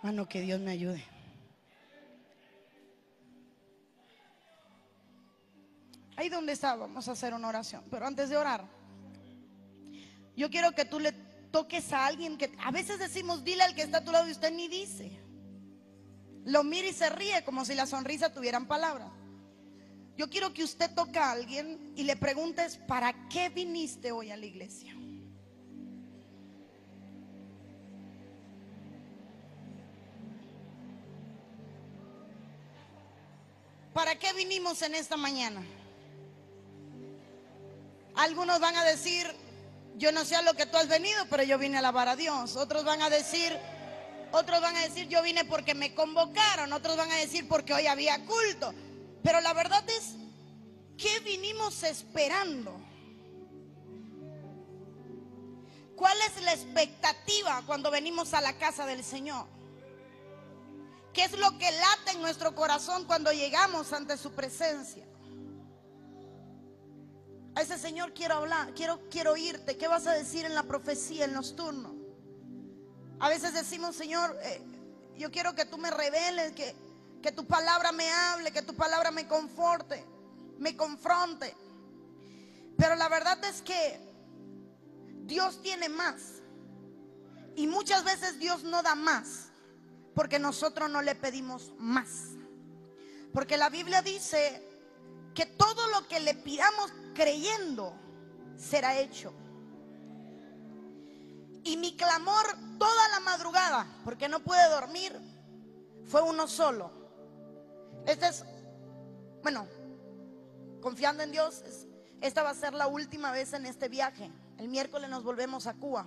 Mano, que Dios me ayude. Ahí donde está, vamos a hacer una oración. Pero antes de orar, yo quiero que tú le toques a alguien que a veces decimos, dile al que está a tu lado, y usted ni dice. Lo mira y se ríe como si la sonrisa tuvieran palabras. Yo quiero que usted toque a alguien y le preguntes, ¿para qué viniste hoy a la iglesia? ¿Para qué vinimos en esta mañana? Algunos van a decir, yo no sé a lo que tú has venido, pero yo vine a alabar a Dios. Otros van a decir, yo vine porque me convocaron. Otros van a decir, porque hoy había culto. Pero la verdad es, ¿qué vinimos esperando? ¿Cuál es la expectativa cuando venimos a la casa del Señor? ¿Qué es lo que late en nuestro corazón cuando llegamos ante su presencia? A ese Señor quiero hablar, quiero oírte. ¿Qué vas a decir en la profecía, en los turnos? A veces decimos, Señor, yo quiero que tú me reveles, que tu palabra me hable, que tu palabra me conforte, me confronte. Pero la verdad es que Dios tiene más. Y muchas veces Dios no da más porque nosotros no le pedimos más. Porque la Biblia dice que todo lo que le pidamos creyendo será hecho. Y mi clamor toda la madrugada, porque no pude dormir, fue uno solo. Confiando en Dios, esta va a ser la última vez en este viaje. El miércoles nos volvemos a Cuba.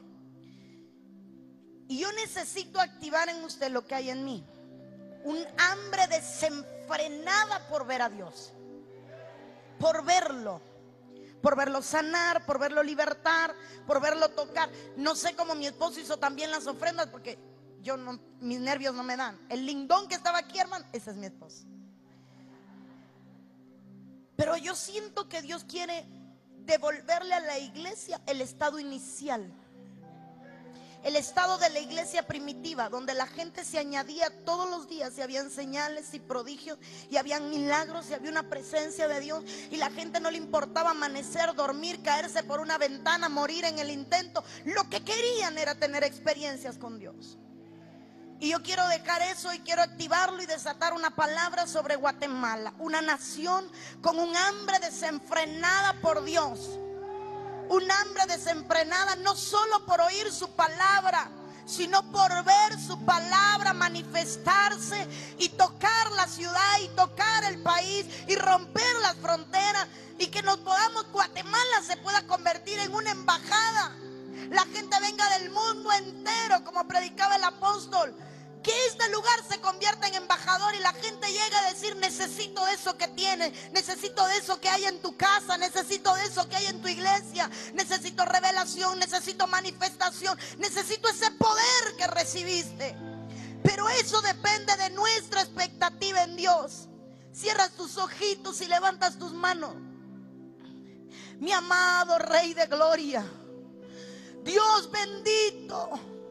Y yo necesito activar en usted lo que hay en mí: un hambre desenfrenada por ver a Dios, por verlo sanar, por verlo libertar, por verlo tocar. No sé cómo mi esposo hizo también las ofrendas, porque mis nervios no me dan. El lindón que estaba aquí, hermano, ese es mi esposo. Pero yo siento que Dios quiere devolverle a la iglesia el estado inicial, el estado de la iglesia primitiva, donde la gente se añadía todos los días y habían señales y prodigios y habían milagros y había una presencia de Dios, y la gente no le importaba amanecer, dormir, caerse por una ventana, morir en el intento. Lo que querían era tener experiencias con Dios. Y yo quiero dejar eso y quiero activarlo y desatar una palabra sobre Guatemala, una nación con un hambre desenfrenada por Dios. Un hambre desenfrenada, no solo por oír su palabra, sino por ver su palabra manifestarse y tocar la ciudad y tocar el país y romper las fronteras, y que Guatemala se pueda convertir en una embajada. La gente venga del mundo entero, como predicaba el apóstol, que este lugar se convierta en embajador y la gente llega a decir: necesito de eso que tienes, necesito de eso que hay en tu casa, necesito de eso que hay en tu iglesia, necesito revelación, necesito manifestación, necesito ese poder que recibiste. Pero eso depende de nuestra expectativa en Dios. Cierras tus ojitos y levantas tus manos. Mi amado Rey de Gloria, Dios bendito,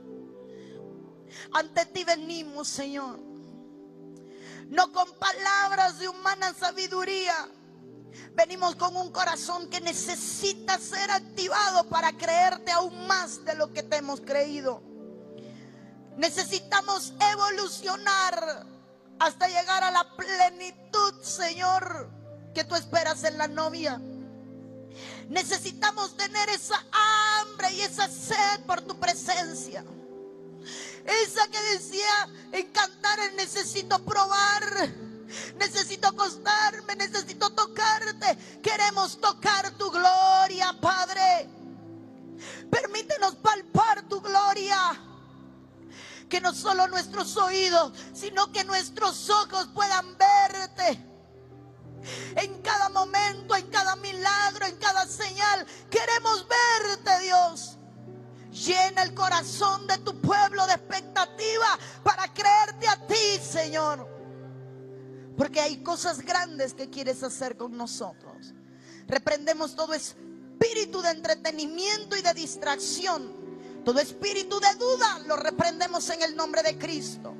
ante ti venimos, Señor, no con palabras de humana sabiduría. Venimos con un corazón que necesita ser activado para creerte aún más de lo que te hemos creído. Necesitamos evolucionar hasta llegar a la plenitud, Señor, que tú esperas en la novia. Necesitamos tener esa hambre y esa sed por tu presencia. Esa que decía en Cantares: necesito probar, necesito acostarme, necesito tocarte. Queremos tocar tu gloria, Padre. Permítenos palpar tu gloria. Que no solo nuestros oídos, sino que nuestros ojos puedan verte. En cada momento, en cada milagro, en cada señal, queremos verte, Dios. Llena el corazón de tu pueblo de expectativa para creerte a ti, Señor. Porque hay cosas grandes que quieres hacer con nosotros. Reprendemos todo espíritu de entretenimiento y de distracción. Todo espíritu de duda lo reprendemos en el nombre de Cristo.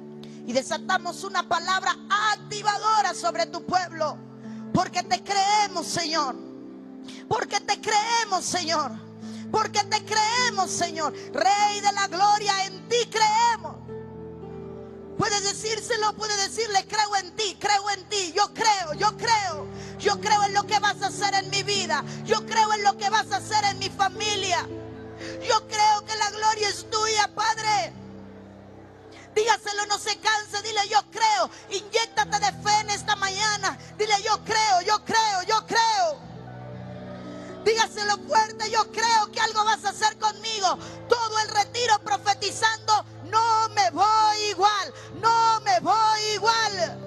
Y desatamos una palabra activadora sobre tu pueblo. Porque te creemos, Señor. Porque te creemos, Señor. Porque te creemos, Señor. Rey de la gloria, en ti creemos. Puedes decírselo, puedes decirle: creo en ti, creo en ti. Yo creo, yo creo. Yo creo en lo que vas a hacer en mi vida. Yo creo en lo que vas a hacer en mi familia. Yo creo que la gloria es tuya, Padre. Dígaselo, no se canse. Dile: yo creo. Inyéctate de fe en esta mañana. Dile: yo creo, yo creo, yo creo. Dígaselo fuerte: yo creo que algo vas a hacer conmigo. Todo el retiro profetizando: no me voy igual, no me voy igual.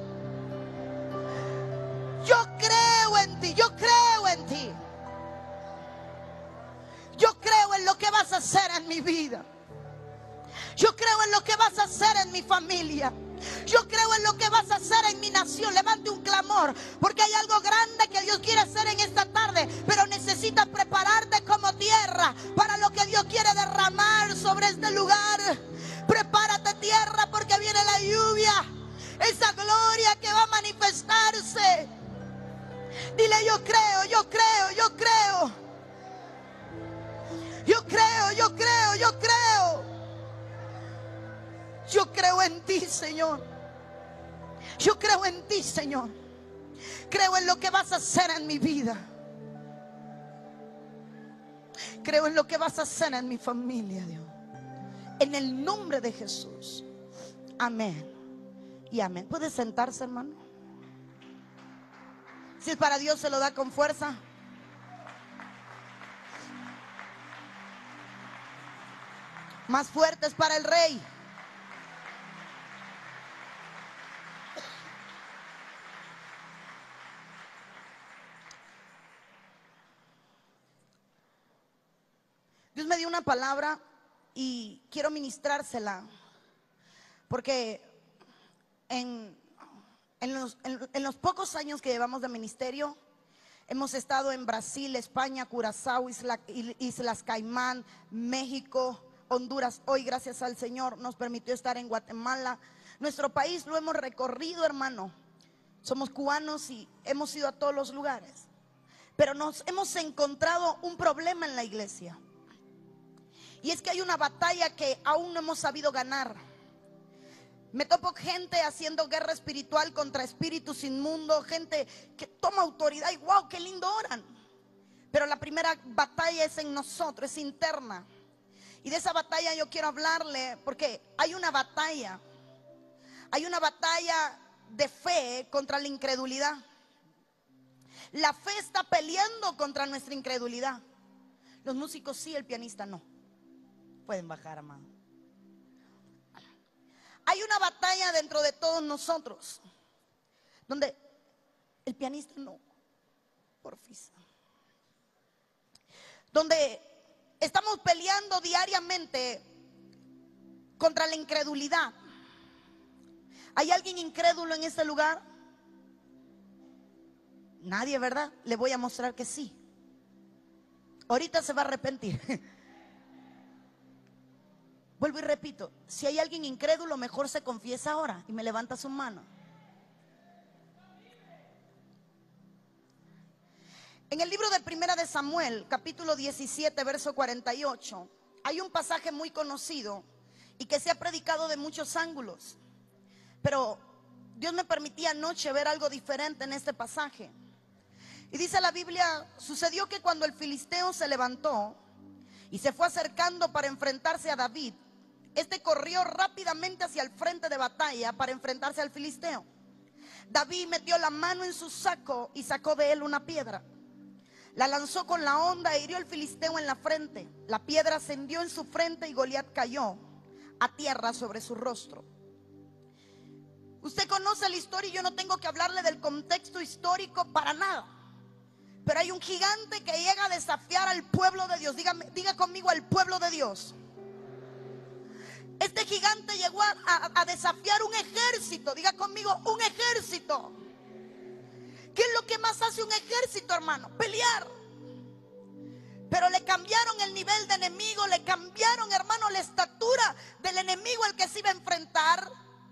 Yo creo en ti, yo creo en ti. Yo creo en lo que vas a hacer en mi vida. Yo creo en lo que vas a hacer en mi familia. Yo creo en lo que vas a hacer en mi nación. Levante un clamor, porque hay algo grande que Dios quiere hacer en esta tarde. Pero necesitas prepararte como tierra para lo que Dios quiere derramar sobre este lugar. Prepárate, tierra, porque viene la lluvia. Esa gloria que va a manifestarse. Dile: yo creo, yo creo, yo creo. Yo creo, yo creo, yo creo. Yo creo en ti, Señor. Yo creo en ti, Señor. Creo en lo que vas a hacer en mi vida. Creo en lo que vas a hacer en mi familia, Dios. En el nombre de Jesús. Amén y amén. ¿Puede sentarse, hermano? Si es para Dios, se lo da con fuerza. Más fuertes para el Rey. Dios me dio una palabra y quiero ministrársela, porque en los pocos años que llevamos de ministerio, hemos estado en Brasil, España, Curazao, Islas Caimán, México, Honduras. Hoy, gracias al Señor, nos permitió estar en Guatemala. Nuestro país lo hemos recorrido, hermano. Somos cubanos y hemos ido a todos los lugares. Pero nos hemos encontrado un problema en la iglesia. Y es que hay una batalla que aún no hemos sabido ganar. Me topo gente haciendo guerra espiritual contra espíritus inmundos, gente que toma autoridad y wow, qué lindo oran. Pero la primera batalla es en nosotros, es interna. Y de esa batalla yo quiero hablarle, porque hay una batalla de fe contra la incredulidad. La fe está peleando contra nuestra incredulidad. Los músicos sí, el pianista no. Pueden bajar, amado. Hay una batalla dentro de todos nosotros, donde el pianista no, porfis. Donde estamos peleando diariamente contra la incredulidad. ¿Hay alguien incrédulo en este lugar? Nadie, ¿verdad? Le voy a mostrar que sí. Ahorita se va a arrepentir. Vuelvo y repito, si hay alguien incrédulo, mejor se confiesa ahora y me levanta su mano. En el libro de Primera de Samuel, capítulo 17, verso 48, hay un pasaje muy conocido y que se ha predicado de muchos ángulos. Pero Dios me permitía anoche ver algo diferente en este pasaje. Y dice la Biblia: sucedió que cuando el filisteo se levantó y se fue acercando para enfrentarse a David, este corrió rápidamente hacia el frente de batalla para enfrentarse al filisteo. David metió la mano en su saco y sacó de él una piedra. La lanzó con la honda e hirió al filisteo en la frente. La piedra ascendió en su frente y Goliat cayó a tierra sobre su rostro. Usted conoce la historia y yo no tengo que hablarle del contexto histórico para nada. Pero hay un gigante que llega a desafiar al pueblo de Dios. Diga conmigo: al pueblo de Dios. Este gigante llegó a desafiar un ejército. Diga conmigo: un ejército. ¿Qué es lo que más hace un ejército, hermano? Pelear. Pero le cambiaron el nivel de enemigo, le cambiaron, hermano, la estatura del enemigo al que se iba a enfrentar.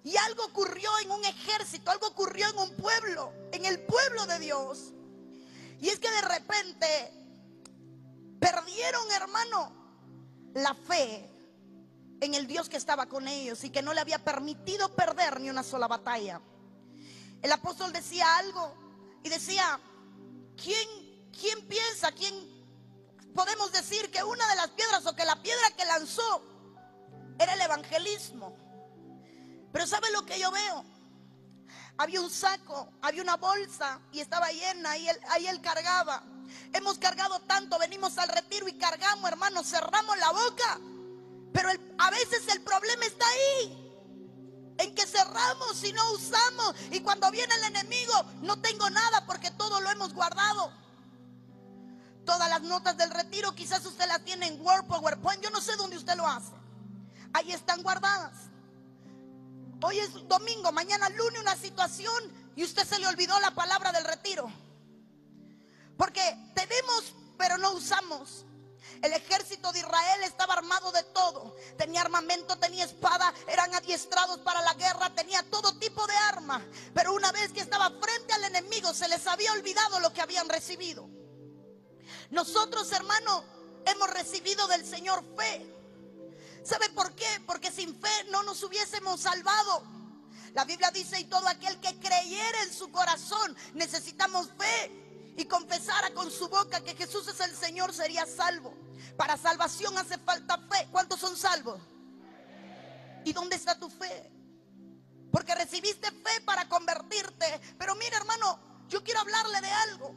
Y algo ocurrió en un ejército, algo ocurrió en un pueblo, en el pueblo de Dios. Y es que de repente perdieron, hermano, la fe en el Dios que estaba con ellos y que no le había permitido perder ni una sola batalla. El apóstol decía algo y decía, ¿quién piensa, quién podemos decir que una de las piedras o que la piedra que lanzó era el evangelismo? Pero ¿sabe lo que yo veo? Había un saco, había una bolsa y estaba llena y ahí él cargaba. Hemos cargado tanto, venimos al retiro y cargamos, hermanos, cerramos la boca. Pero a veces el problema está ahí, en que cerramos y no usamos. Y cuando viene el enemigo, no tengo nada porque todo lo hemos guardado. Todas las notas del retiro quizás usted las tiene en Word, PowerPoint, yo no sé dónde usted lo hace. Ahí están guardadas. Hoy es domingo, mañana lunes una situación y usted se le olvidó la palabra del retiro. Porque tenemos, pero no usamos. El ejército de Israel estaba armado de todo. Tenía armamento, tenía espada, eran adiestrados para la guerra, tenía todo tipo de arma. Pero una vez que estaba frente al enemigo, se les había olvidado lo que habían recibido. Nosotros, hermano, hemos recibido del Señor fe. ¿Sabe por qué? Porque sin fe no nos hubiésemos salvado. La Biblia dice, y todo aquel que creyera en su corazón, necesitamos fe y confesara con su boca que Jesús es el Señor, sería salvo. Para salvación hace falta fe. ¿Cuántos son salvos? ¿Y dónde está tu fe? Porque recibiste fe para convertirte. Pero mira, hermano, yo quiero hablarle de algo.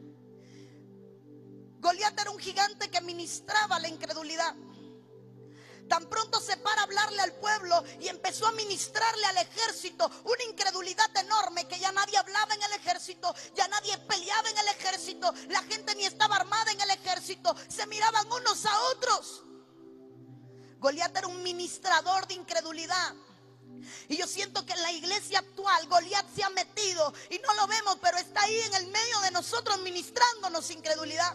Goliat era un gigante que ministraba la incredulidad. Tan pronto se para a hablarle al pueblo y empezó a ministrarle al ejército una incredulidad enorme, que ya nadie hablaba en el ejército, ya nadie peleaba en el ejército, la gente ni estaba armada en el ejército, se miraban unos a otros. Goliat era un ministrador de incredulidad. Y yo siento que en la iglesia actual Goliat se ha metido y no lo vemos, pero está ahí en el medio de nosotros ministrándonos incredulidad.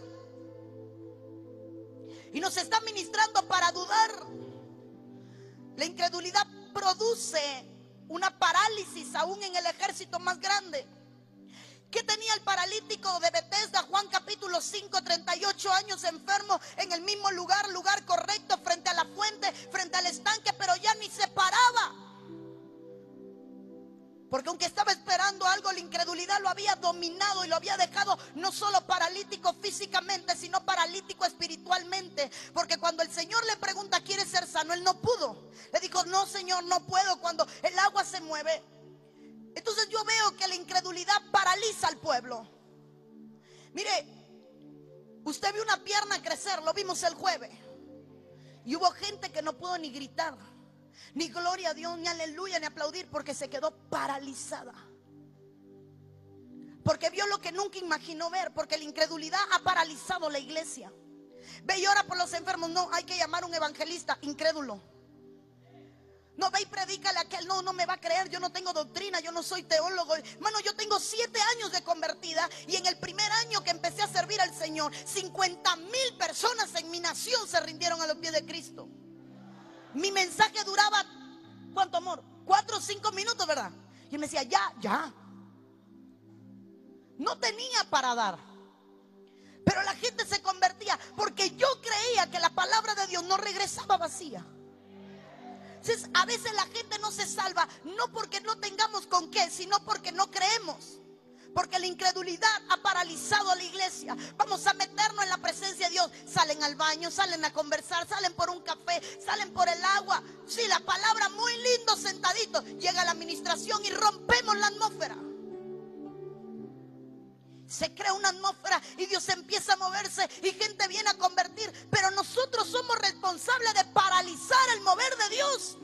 Y nos está ministrando para dudar. La incredulidad produce una parálisis aún en el ejército más grande. ¿Qué tenía el paralítico de Bethesda? Juan capítulo 5, 38 años enfermo en el mismo lugar correcto, frente a la fuente, frente al estanque, pero ya ni se paraba. Porque aunque estaba esperando algo, la incredulidad lo había dominado y lo había dejado no solo paralítico físicamente, sino paralítico espiritualmente. Porque cuando el Señor le pregunta, ¿quieres ser sano?, él no pudo. Le dijo, no, Señor, no puedo, cuando el agua se mueve. Entonces yo veo que la incredulidad paraliza al pueblo. Mire, usted vio una pierna crecer, lo vimos el jueves. Y hubo gente que no pudo ni gritar, ni gloria a Dios, ni aleluya, ni aplaudir, porque se quedó paralizada. Porque vio lo que nunca imaginó ver. Porque la incredulidad ha paralizado la iglesia. Ve y ora por los enfermos. No, hay que llamar a un evangelista. Incrédulo. No, ve y predícale a aquel. No me va a creer, yo no tengo doctrina, yo no soy teólogo. Hermano, yo tengo 7 años de convertida. Y en el primer año que empecé a servir al Señor, 50,000 personas en mi nación se rindieron a los pies de Cristo. Mi mensaje duraba, ¿cuánto, amor? 4 o 5 minutos, ¿verdad? Y me decía, ya. No tenía para dar. Pero la gente se convertía porque yo creía que la palabra de Dios no regresaba vacía. Entonces, a veces la gente no se salva, no porque no tengamos con qué, sino porque no creemos. Porque la incredulidad ha paralizado a la iglesia. Vamos a meternos en la presencia de Dios. Salen al baño, salen a conversar, salen por un café, salen por el agua. Sí, la palabra muy lindo sentadito. Llega la administración y rompemos la atmósfera. Se crea una atmósfera y Dios empieza a moverse y gente viene a convertir. Pero nosotros somos responsables de paralizar el mover de Dios.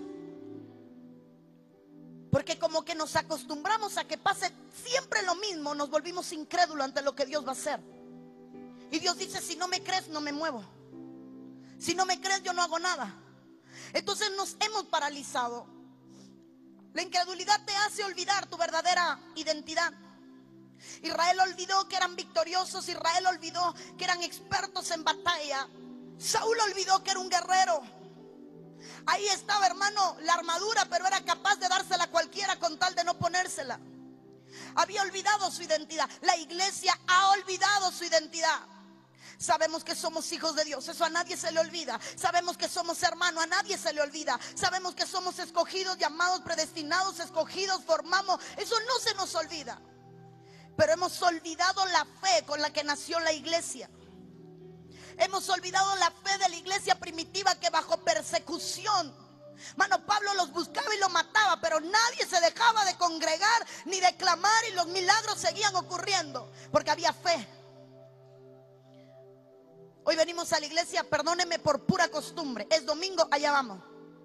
Porque como que nos acostumbramos a que pase siempre lo mismo, nos volvimos incrédulos ante lo que Dios va a hacer. Y Dios dice, si no me crees, no me muevo. Si no me crees, yo no hago nada. Entonces nos hemos paralizado. La incredulidad te hace olvidar tu verdadera identidad. Israel olvidó que eran victoriosos. Israel olvidó que eran expertos en batalla. Saúl olvidó que era un guerrero. Ahí estaba, hermano, la armadura, pero era capaz de dársela a cualquiera con tal de no ponérsela. Había olvidado su identidad. La iglesia ha olvidado su identidad. Sabemos que somos hijos de Dios, eso a nadie se le olvida. Sabemos que somos hermanos, a nadie se le olvida. Sabemos que somos escogidos, llamados, predestinados, escogidos, formamos. Eso no se nos olvida. Pero hemos olvidado la fe con la que nació la iglesia. Hemos olvidado la fe de la iglesia primitiva, que bajo persecución, mano, Pablo los buscaba y los mataba, pero nadie se dejaba de congregar ni de clamar, y los milagros seguían ocurriendo porque había fe. Hoy venimos a la iglesia, perdónenme, por pura costumbre. Es domingo, allá vamos.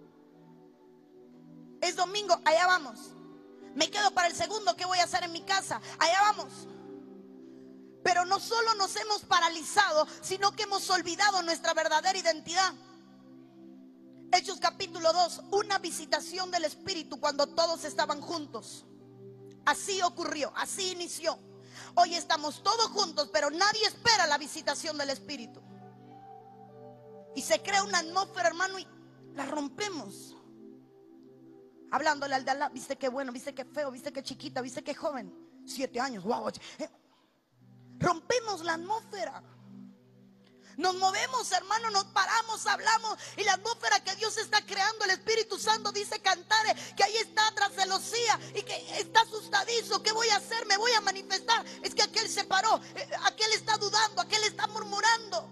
Es domingo, allá vamos. Me quedo para el segundo, ¿qué voy a hacer en mi casa? Allá vamos. Pero no solo nos hemos paralizado, sino que hemos olvidado nuestra verdadera identidad. Hechos capítulo 2, una visitación del Espíritu cuando todos estaban juntos. Así ocurrió, así inició. Hoy estamos todos juntos, pero nadie espera la visitación del Espíritu. Y se crea una atmósfera, hermano, y la rompemos. Hablándole al de al lado, viste qué bueno, viste qué feo, viste qué chiquita, viste qué joven. 7 años, wow. Rompemos la atmósfera. Nos movemos, hermano, nos paramos, hablamos, y la atmósfera que Dios está creando, el Espíritu Santo dice Cantares que ahí está tras celosía y que está asustadizo. ¿Qué voy a hacer? Me voy a manifestar. Es que aquel se paró, aquel está dudando, aquel está murmurando.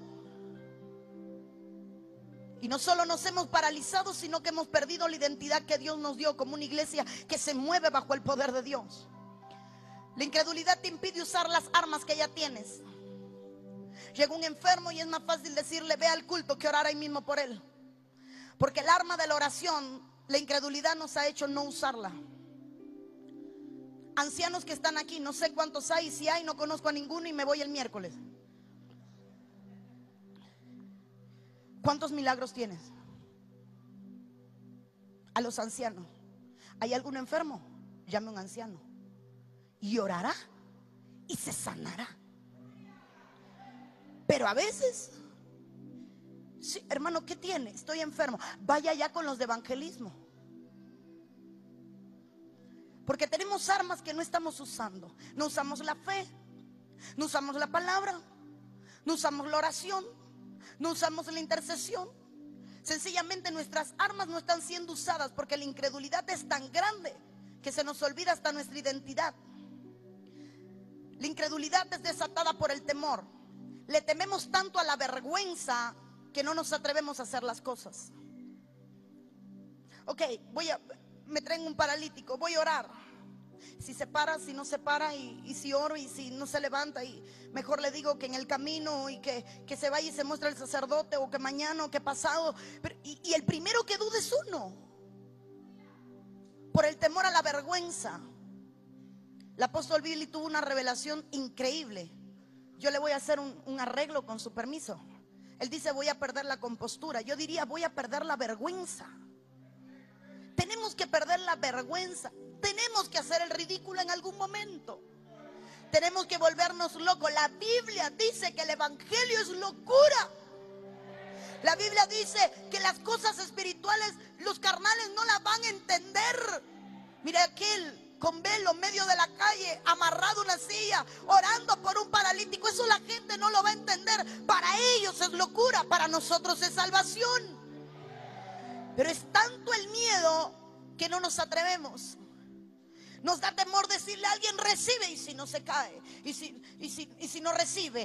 Y no solo nos hemos paralizado, sino que hemos perdido la identidad que Dios nos dio como una iglesia que se mueve bajo el poder de Dios. La incredulidad te impide usar las armas que ya tienes. Llega un enfermo y es más fácil decirle: ve al culto, que orar ahí mismo por él. Porque el arma de la oración, la incredulidad nos ha hecho no usarla. Ancianos que están aquí, no sé cuántos hay, si hay no conozco a ninguno y me voy el miércoles. ¿Cuántos milagros tienes? A los ancianos. ¿Hay algún enfermo? Llame a un anciano y orará y se sanará. Pero a veces, sí, hermano, ¿qué tiene? Estoy enfermo. Vaya ya con los de evangelismo. Porque tenemos armas que no estamos usando. No usamos la fe, no usamos la palabra, no usamos la oración, no usamos la intercesión. Sencillamente nuestras armas no están siendo usadas porque la incredulidad es tan grande que se nos olvida hasta nuestra identidad. La incredulidad es desatada por el temor. Le tememos tanto a la vergüenza que no nos atrevemos a hacer las cosas. Ok, me traen un paralítico, voy a orar. Si se para, si no se para, y si oro y si no se levanta, y mejor le digo que en el camino, y que se vaya y se muestre el sacerdote, o que mañana, o que pasado. Y el primero que duda es uno, por el temor a la vergüenza. El apóstol Billy tuvo una revelación increíble. Yo le voy a hacer un arreglo con su permiso. Él dice: voy a perder la compostura. Yo diría: voy a perder la vergüenza. Tenemos que perder la vergüenza. Tenemos que hacer el ridículo en algún momento. Tenemos que volvernos locos. La Biblia dice que el evangelio es locura. La Biblia dice que las cosas espirituales, los carnales no las van a entender. Mira aquel con velo, medio de la calle, amarrado a una silla, orando por un paralítico. Eso la gente no lo va a entender. Para ellos es locura, para nosotros es salvación. Pero es tanto el miedo que no nos atrevemos. Nos da temor decirle a alguien: recibe, y si no se cae, y si no recibe.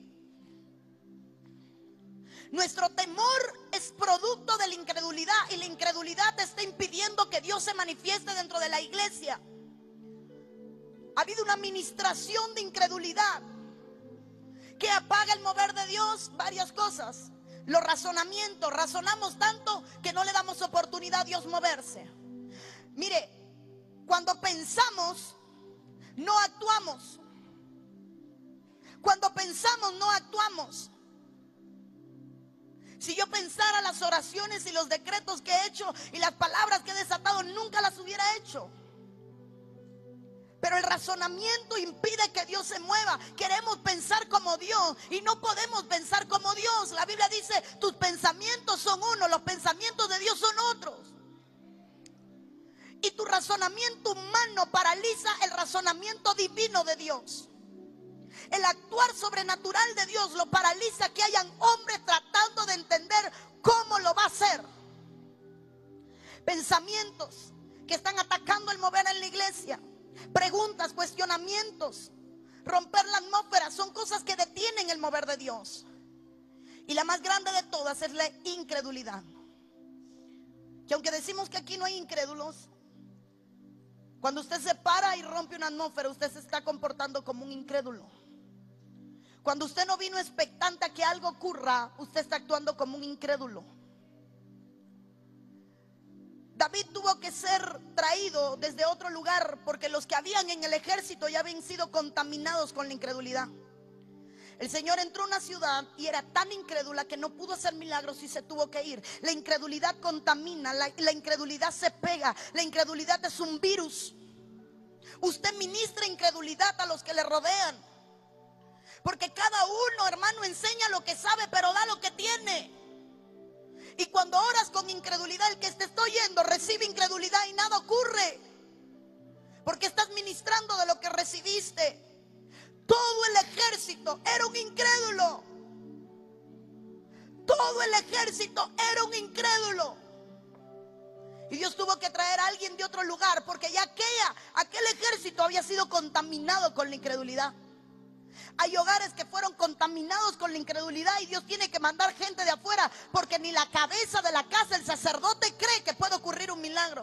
Nuestro temor es producto de la incredulidad, y la incredulidad te está impidiendo que Dios se manifieste dentro de la iglesia. Ha habido una administración de incredulidad que apaga el mover de Dios. Varias cosas. Los razonamientos, razonamos tanto que no le damos oportunidad a Dios moverse. Mire, cuando pensamos, no actuamos. Cuando pensamos, no actuamos. Si yo pensara las oraciones y los decretos que he hecho y las palabras que he desatado, nunca las hubiera hecho. Pero el razonamiento impide que Dios se mueva. Queremos pensar como Dios y no podemos pensar como Dios. La Biblia dice, tus pensamientos son uno, los pensamientos de Dios son otros. Y tu razonamiento humano paraliza el razonamiento divino de Dios. El actuar sobrenatural de Dios lo paraliza que hayan hombres tratando de entender cómo lo va a hacer. Pensamientos que están atacando el mover en la iglesia. Preguntas, cuestionamientos, romper la atmósfera, son cosas que detienen el mover de Dios. Y la más grande de todas es la incredulidad. Que aunque decimos que aquí no hay incrédulos, cuando usted se para y rompe una atmósfera, usted se está comportando como un incrédulo. Cuando usted no vino expectante a que algo ocurra, usted está actuando como un incrédulo. David tuvo que ser traído desde otro lugar porque los que habían en el ejército ya habían sido contaminados con la incredulidad. El Señor entró a una ciudad y era tan incrédula que no pudo hacer milagros y se tuvo que ir. La incredulidad contamina, la incredulidad se pega, la incredulidad es un virus. Usted ministra incredulidad a los que le rodean. Porque cada uno, hermano, enseña lo que sabe, pero da lo que tiene. Y cuando oras con incredulidad, el que te está oyendo recibe incredulidad y nada ocurre. Porque estás ministrando de lo que recibiste. Todo el ejército era un incrédulo. Todo el ejército era un incrédulo. Y Dios tuvo que traer a alguien de otro lugar, porque ya aquel ejército había sido contaminado con la incredulidad. Hay hogares que fueron contaminados con la incredulidad y Dios tiene que mandar gente de afuera, porque ni la cabeza de la casa, el sacerdote, cree que puede ocurrir un milagro.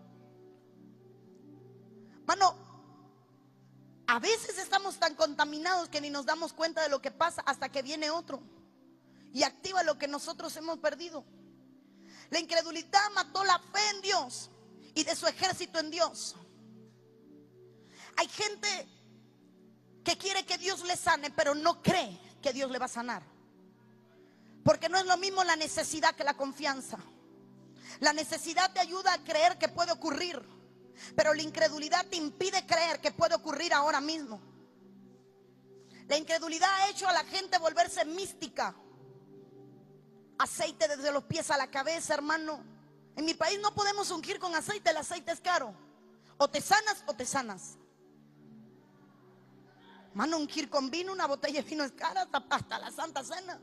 Mano, a veces estamos tan contaminados que ni nos damos cuenta de lo que pasa hasta que viene otro y activa lo que nosotros hemos perdido. La incredulidad mató la fe en Dios y de su ejército en Dios. Hay gente que quiere que Dios le sane, pero no cree que Dios le va a sanar. Porque no es lo mismo la necesidad que la confianza. La necesidad te ayuda a creer que puede ocurrir, pero la incredulidad te impide creer que puede ocurrir ahora mismo. La incredulidad ha hecho a la gente volverse mística. Aceite desde los pies a la cabeza, hermano. En mi país no podemos ungir con aceite, el aceite es caro. O te sanas o te sanas. Hermano, ungir con vino, una botella de vino es cara hasta la Santa Cena.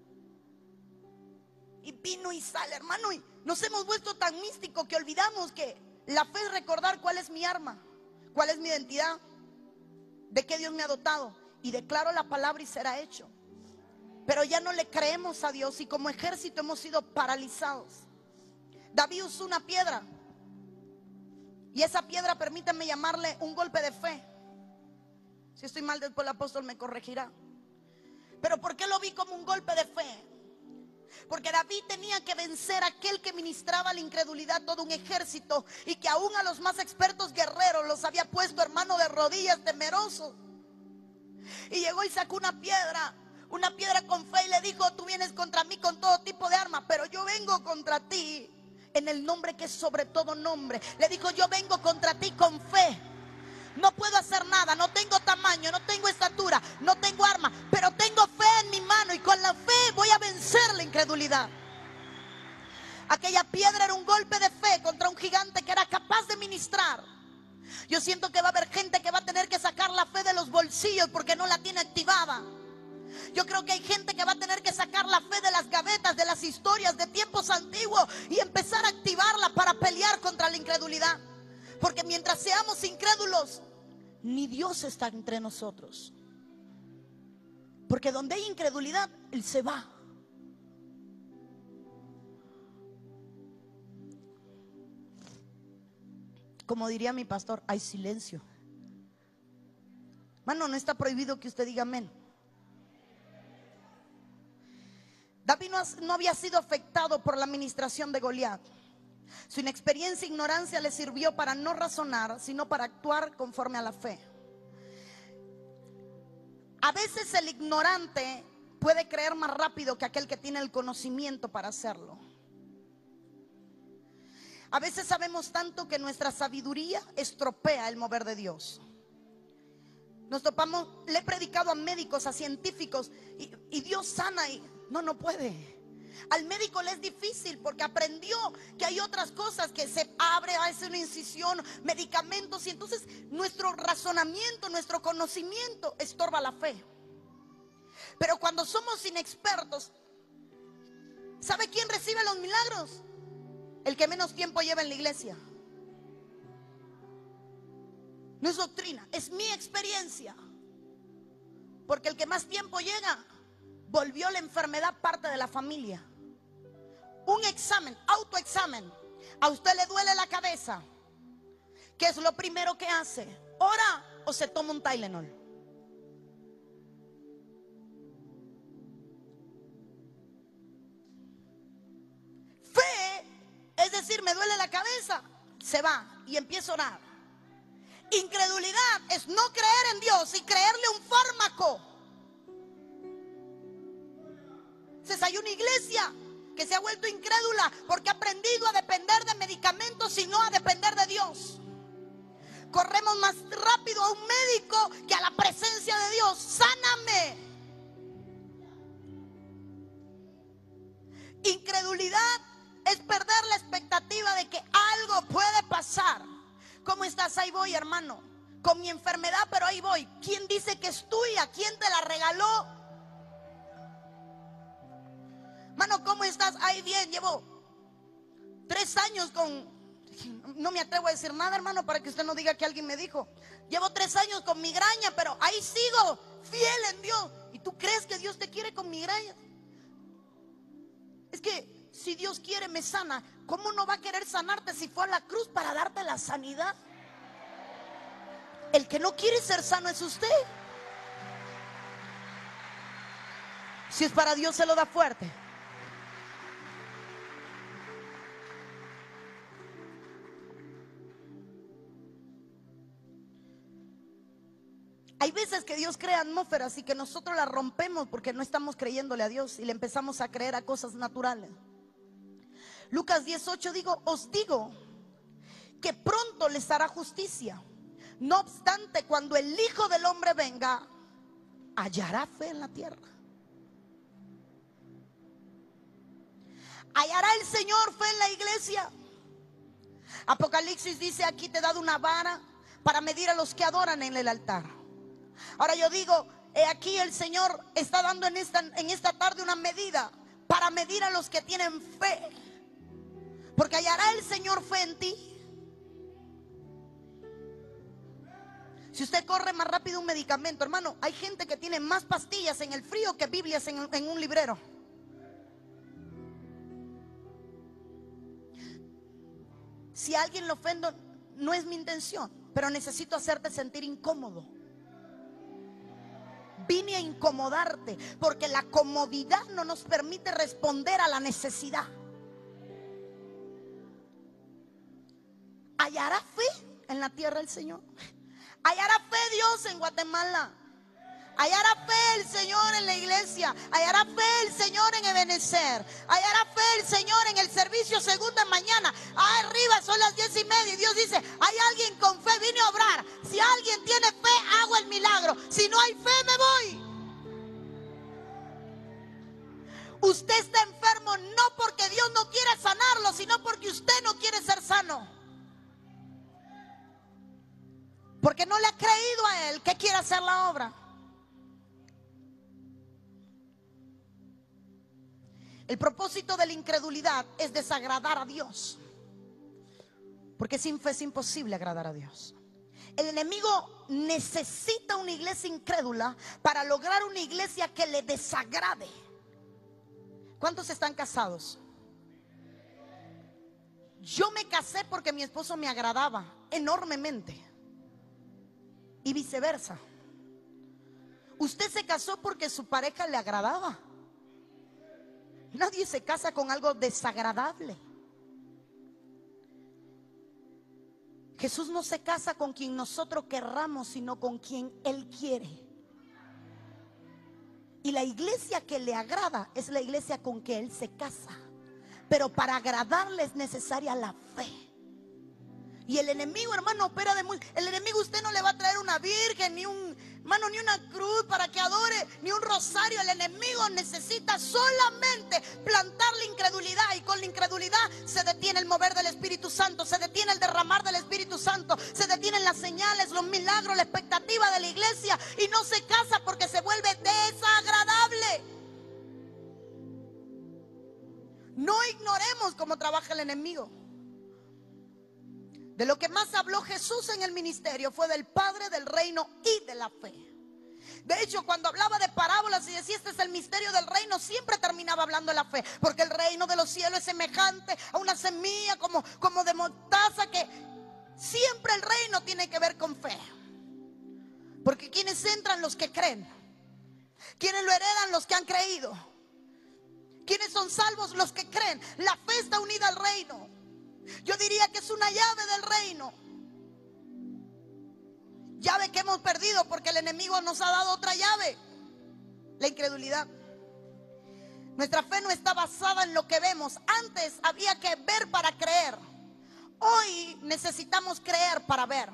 Y vino y sal, hermano. Y nos hemos vuelto tan místicos que olvidamos que la fe es recordar cuál es mi arma, cuál es mi identidad, de qué Dios me ha dotado. Y declaro la palabra y será hecho. Pero ya no le creemos a Dios y como ejército hemos sido paralizados. David usó una piedra. Y esa piedra, permítanme llamarle un golpe de fe. Si estoy mal, después el apóstol me corregirá. Pero ¿por qué lo vi como un golpe de fe? Porque David tenía que vencer a aquel que ministraba la incredulidad, todo un ejército, y que aún a los más expertos guerreros los había puesto, hermano, de rodillas, temerosos. Y llegó y sacó una piedra con fe y le dijo: tú vienes contra mí con todo tipo de armas, pero yo vengo contra ti en el nombre que es sobre todo nombre. Le dijo: yo vengo contra ti con fe. No puedo hacer nada, no tengo tamaño, no tengo estatura, no tengo arma, pero tengo fe en mi mano y con la fe voy a vencer la incredulidad. Aquella piedra era un golpe de fe contra un gigante que era capaz de ministrar. Yo siento que va a haber gente que va a tener que sacar la fe de los bolsillos porque no la tiene activada. Yo creo que hay gente que va a tener que sacar la fe de las gavetas, de las historias de tiempos antiguos y empezar a activarla para pelear contra la incredulidad. Porque mientras seamos incrédulos, ni Dios está entre nosotros. Porque donde hay incredulidad, Él se va. Como diría mi pastor, hay silencio. Mano, no está prohibido que usted diga amén. David no había sido afectado por la administración de Goliat. Su inexperiencia e ignorancia le sirvió para no razonar, sino para actuar conforme a la fe. A veces el ignorante puede creer más rápido que aquel que tiene el conocimiento para hacerlo. A veces sabemos tanto que nuestra sabiduría estropea el mover de Dios. Nos topamos, le he predicado a médicos, a científicos, y Dios sana y no puede. Al médico le es difícil porque aprendió que hay otras cosas, que se abre, hace una incisión, medicamentos, y entonces nuestro razonamiento, nuestro conocimiento estorba la fe. Pero cuando somos inexpertos, ¿sabe quién recibe los milagros? El que menos tiempo lleva en la iglesia. No es doctrina, es mi experiencia. Porque el que más tiempo llega, volvió la enfermedad parte de la familia. Un examen, autoexamen. A usted le duele la cabeza. ¿Qué es lo primero que hace? ¿Ora o se toma un Tylenol? Fe es decir, me duele la cabeza, se va y empieza a orar. Incredulidad es no creer en Dios y creerle un fármaco. Hay una iglesia que se ha vuelto incrédula porque ha aprendido a depender de medicamentos y no a depender de Dios. Corremos más rápido a un médico que a la presencia de Dios. Sáname. Incredulidad es perder la expectativa de que algo puede pasar. ¿Cómo estás? Ahí voy, hermano, con mi enfermedad, pero ahí voy. ¿Quién dice que es tuya? ¿Quién te la regaló? Hermano, ¿cómo estás? Ahí bien, llevo 3 años con... No me atrevo a decir nada, hermano, para que usted no diga que alguien me dijo. Llevo 3 años con migraña, pero ahí sigo, fiel en Dios. ¿Y tú crees que Dios te quiere con migraña? Es que si Dios quiere me sana. ¿Cómo no va a querer sanarte si fue a la cruz para darte la sanidad? El que no quiere ser sano es usted. Si es para Dios, se lo da fuerte. Hay veces que Dios crea atmósferas y que nosotros las rompemos porque no estamos creyéndole a Dios y le empezamos a creer a cosas naturales. Lucas 18 os digo que pronto les hará justicia. No obstante, cuando el Hijo del Hombre venga, hallará fe en la tierra. ¿Hallará el Señor fe en la iglesia? Apocalipsis dice: aquí te he dado una vara para medir a los que adoran en el altar. Ahora yo digo, aquí el Señor está dando en esta tarde una medida para medir a los que tienen fe. Porque hallará el Señor fe en ti. Si usted corre más rápido un medicamento, hermano, hay gente que tiene más pastillas en el frío que Biblias en un librero. Si a alguien lo ofendo, no es mi intención, pero necesito hacerte sentir incómodo. Vine a incomodarte porque la comodidad no nos permite responder a la necesidad. ¿Hallará fe en la tierra el Señor? ¿Hallará fe Dios en Guatemala? ¿Hallará fe el Señor en la iglesia? ¿Hallará fe el Señor en Ebenecer? ¿Hallará fe el Señor en el servicio segunda mañana? Arriba son las 10:30 y Dios dice: hay alguien con fe, vine a obrar. Si alguien tiene fe, hago el milagro. Si no hay fe, me voy. Usted está enfermo no porque Dios no quiere sanarlo, sino porque usted no quiere ser sano. Porque no le ha creído a Él que quiere hacer la obra. El propósito de la incredulidad es desagradar a Dios. Porque sin fe es imposible agradar a Dios. El enemigo necesita una iglesia incrédula para lograr una iglesia que le desagrade. ¿Cuántos están casados? Yo me casé porque mi esposo me agradaba enormemente. Y viceversa. Usted se casó porque su pareja le agradaba. Nadie se casa con algo desagradable. Jesús no se casa con quien nosotros querramos, sino con quien Él quiere. Y la iglesia que le agrada es la iglesia con que Él se casa. Pero para agradarle es necesaria la fe. Y el enemigo, hermano, opera de muy... El enemigo, usted no le va a traer una virgen, Hermano, ni una cruz para que adore, ni un rosario. El enemigo necesita solamente plantar la incredulidad, y con la incredulidad se detiene el mover del Espíritu Santo, se detiene el derramar del Espíritu Santo, se detienen las señales, los milagros, la expectativa de la iglesia, y no se casa porque se vuelve desagradable. No ignoremos cómo trabaja el enemigo. De lo que más habló Jesús en el ministerio fue del Padre, del reino y de la fe. De hecho, cuando hablaba de parábolas y decía este es el misterio del reino, siempre terminaba hablando de la fe, porque el reino de los cielos es semejante a una semilla como de mostaza, que siempre el reino tiene que ver con fe. Porque quienes entran, los que creen. Quienes lo heredan, los que han creído. Quienes son salvos, los que creen. La fe está unida al reino. Yo diría que es una llave del reino. Llave que hemos perdido porque el enemigo nos ha dado otra llave: la incredulidad. Nuestra fe no está basada en lo que vemos. Antes había que ver para creer. Hoy necesitamos creer para ver.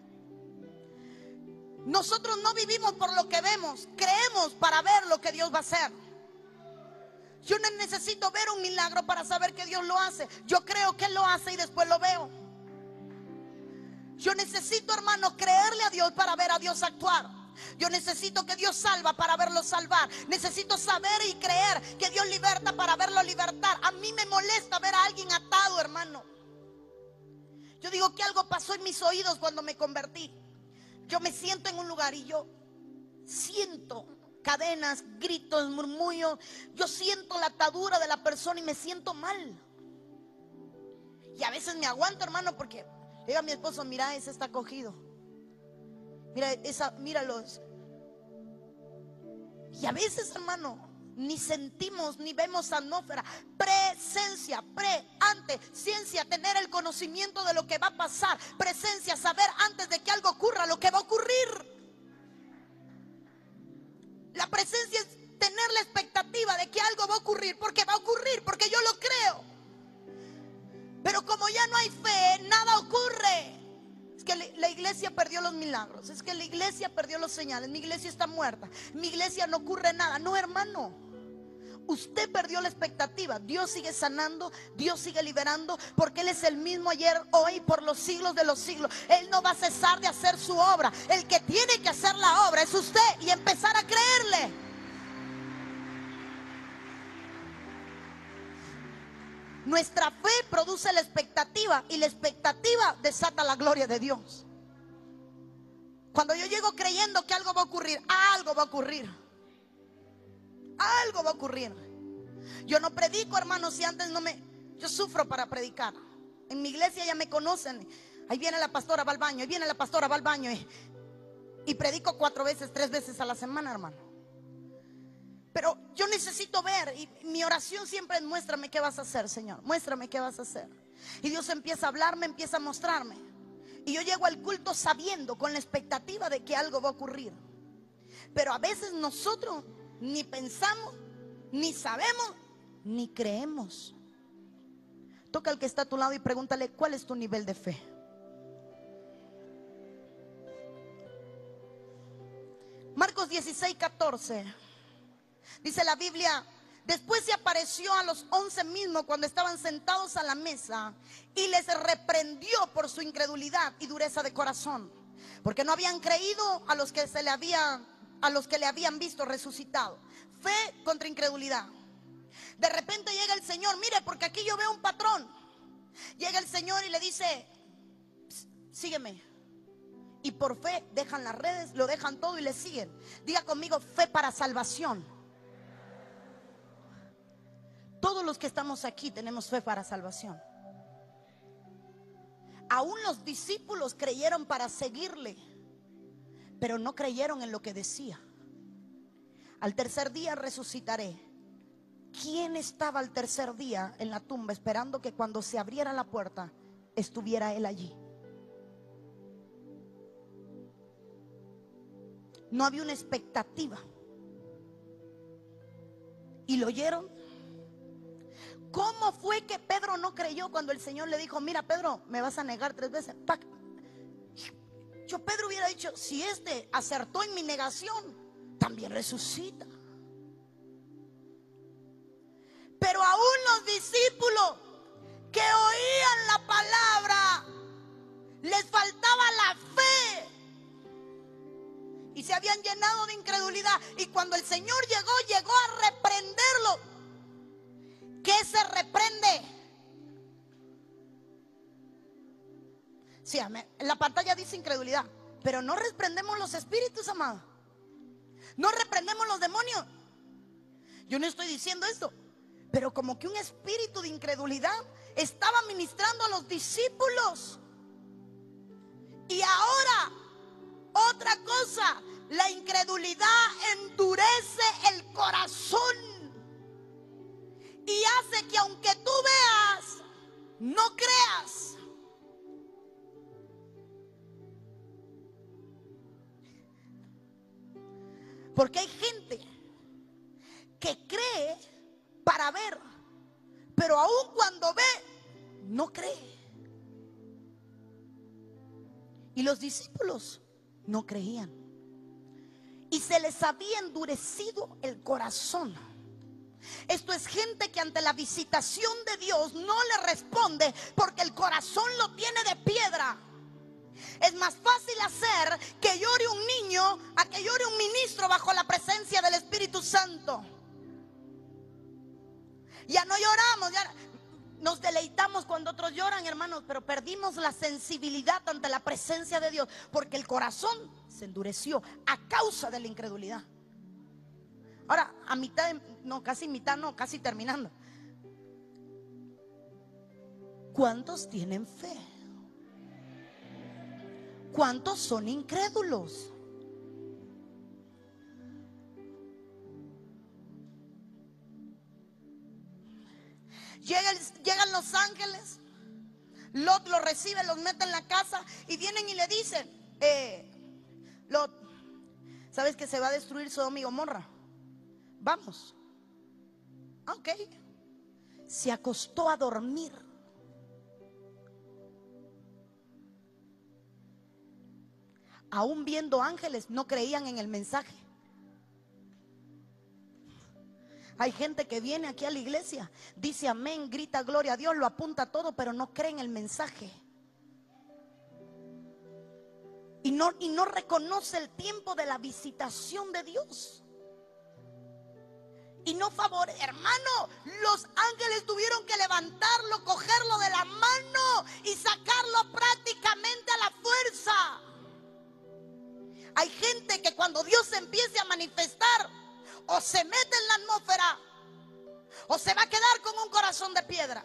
Nosotros no vivimos por lo que vemos, creemos para ver lo que Dios va a hacer. Yo no necesito ver un milagro para saber que Dios lo hace. Yo creo que Él lo hace y después lo veo. Yo necesito, hermano, creerle a Dios para ver a Dios actuar. Yo necesito que Dios salva para verlo salvar. Necesito saber y creer que Dios liberta para verlo libertar. A mí me molesta ver a alguien atado, hermano. Yo digo que algo pasó en mis oídos cuando me convertí. Yo me siento en un lugar y yo siento cadenas, gritos, murmullos. Yo siento la atadura de la persona y me siento mal. Y a veces me aguanto, hermano, porque diga a mi esposo: mira, ese está cogido. Mira, míralos. Y a veces, hermano, ni sentimos, ni vemos atmósfera. Presencia, antes, ciencia, tener el conocimiento de lo que va a pasar. Presencia, saber antes de que algo ocurra lo que va a ocurrir. La presencia es tener la expectativa de que algo va a ocurrir, porque va a ocurrir, porque yo lo creo. Pero como ya no hay fe, nada ocurre. Es que la iglesia perdió los milagros, es que la iglesia perdió los señales, mi iglesia está muerta, mi iglesia no ocurre nada. No, hermano, usted perdió la expectativa. Dios sigue sanando, Dios sigue liberando, porque Él es el mismo ayer, hoy, por los siglos de los siglos. Él no va a cesar de hacer su obra. El que tiene que hacer la obra es usted, y empezar a creerle. Nuestra fe produce la expectativa, y la expectativa desata la gloria de Dios. Cuando yo llego creyendo que algo va a ocurrir, algo va a ocurrir. Algo va a ocurrir. Yo no predico, hermanos, si antes no me... Yo sufro para predicar. En mi iglesia ya me conocen. Ahí viene la pastora, va al baño. Ahí viene la pastora, va al baño. Y predico 4 veces, 3 veces a la semana, hermano. Pero yo necesito ver. Y mi oración siempre es: muéstrame qué vas a hacer, Señor. Muéstrame qué vas a hacer. Y Dios empieza a hablarme, empieza a mostrarme. Y yo llego al culto sabiendo, con la expectativa de que algo va a ocurrir. Pero a veces nosotros ni pensamos, ni sabemos, ni creemos. Toca al que está a tu lado y pregúntale: ¿cuál es tu nivel de fe? Marcos 16:14. Dice la Biblia: después se apareció a los 11 mismos cuando estaban sentados a la mesa, y les reprendió por su incredulidad y dureza de corazón, porque no habían creído a los que le habían visto resucitado. Fe contra incredulidad. De repente llega el Señor: mire, porque aquí yo veo un patrón. Llega el Señor y le dice: sígueme. Y por fe dejan las redes, lo dejan todo y le siguen. Diga conmigo: fe para salvación. Todos los que estamos aquí tenemos fe para salvación. Aún los discípulos creyeron para seguirle, pero no creyeron en lo que decía. Al tercer día resucitaré. ¿Quién estaba al tercer día en la tumba esperando que cuando se abriera la puerta estuviera Él allí? No había una expectativa. ¿Y lo oyeron? ¿Cómo fue que Pedro no creyó cuando el Señor le dijo: mira, Pedro, me vas a negar 3 veces? ¡Pac! Yo, Pedro, hubiera dicho, si este acertó en mi negación, también resucita. Pero aún los discípulos que oían la palabra, les faltaba la fe y se habían llenado de incredulidad. Y cuando el Señor llegó a reprenderlo. ¿Qué se reprende? Sí, en la pantalla dice incredulidad, pero no reprendemos los espíritus, amado. No reprendemos los demonios. Yo no estoy diciendo esto, pero como que un espíritu de incredulidad estaba ministrando a los discípulos. Y ahora, otra cosa, la incredulidad endurece el corazón y hace que aunque tú veas, no creas. Porque hay gente que cree para ver, pero aun cuando ve, no cree. Y los discípulos no creían. Y se les había endurecido el corazón. Esto es gente que ante la visitación de Dios no le responde porque el corazón lo tiene de piedra. Es más fácil hacer que llore un niño a que llore un ministro bajo la presencia del Espíritu Santo. Ya no lloramos, ya nos deleitamos cuando otros lloran, hermanos, pero perdimos la sensibilidad ante la presencia de Dios porque el corazón se endureció a causa de la incredulidad. Ahora, a mitad, casi terminando. ¿Cuántos tienen fe? ¿Cuántos son incrédulos? Llegan los ángeles, Lot los recibe, los mete en la casa y vienen y le dicen, Lot, ¿sabes que se va a destruir Sodoma y Gomorra? Vamos. Ok. Se acostó a dormir. Aún viendo ángeles, no creían en el mensaje. Hay gente que viene aquí a la iglesia, dice amén, grita gloria a Dios, lo apunta todo, pero no cree en el mensaje. Y no reconoce el tiempo de la visitación de Dios. Y no favorece, hermano, los ángeles tuvieron que levantarlo, cogerlo de la mano y sacarlo prácticamente a la fuerza. Hay gente que cuando Dios se empiece a manifestar, o se mete en la atmósfera, o se va a quedar con un corazón de piedra.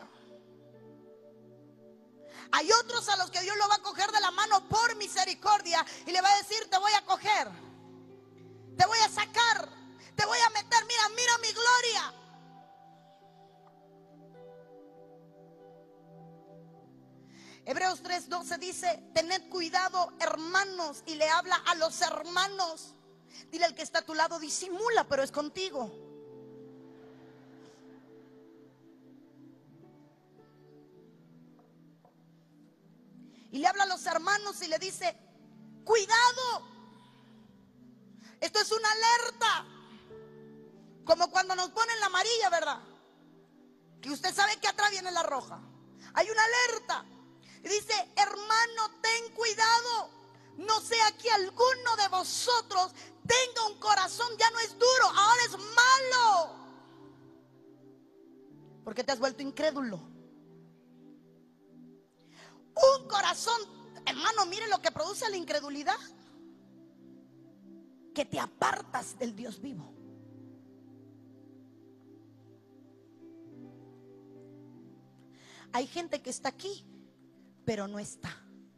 Hay otros a los que Dios lo va a coger de la mano por misericordia y le va a decir, te voy a coger, te voy a sacar, te voy a meter, mira mi gloria. Hebreos 3:12 dice, tened cuidado, hermanos, y le habla a los hermanos. Dile al que está a tu lado, disimula, pero es contigo. Y le habla a los hermanos y le dice, cuidado. Esto es una alerta. Como cuando nos ponen la amarilla, ¿verdad? Que usted sabe que atrás viene la roja. Hay una alerta. Y dice, hermano, ten cuidado. No sea que alguno de vosotros tenga un corazón, ya no es duro, ahora es malo. Porque te has vuelto incrédulo. Un corazón, hermano, mire lo que produce la incredulidad. Que te apartas del Dios vivo. Hay gente que está aquí, pero no está.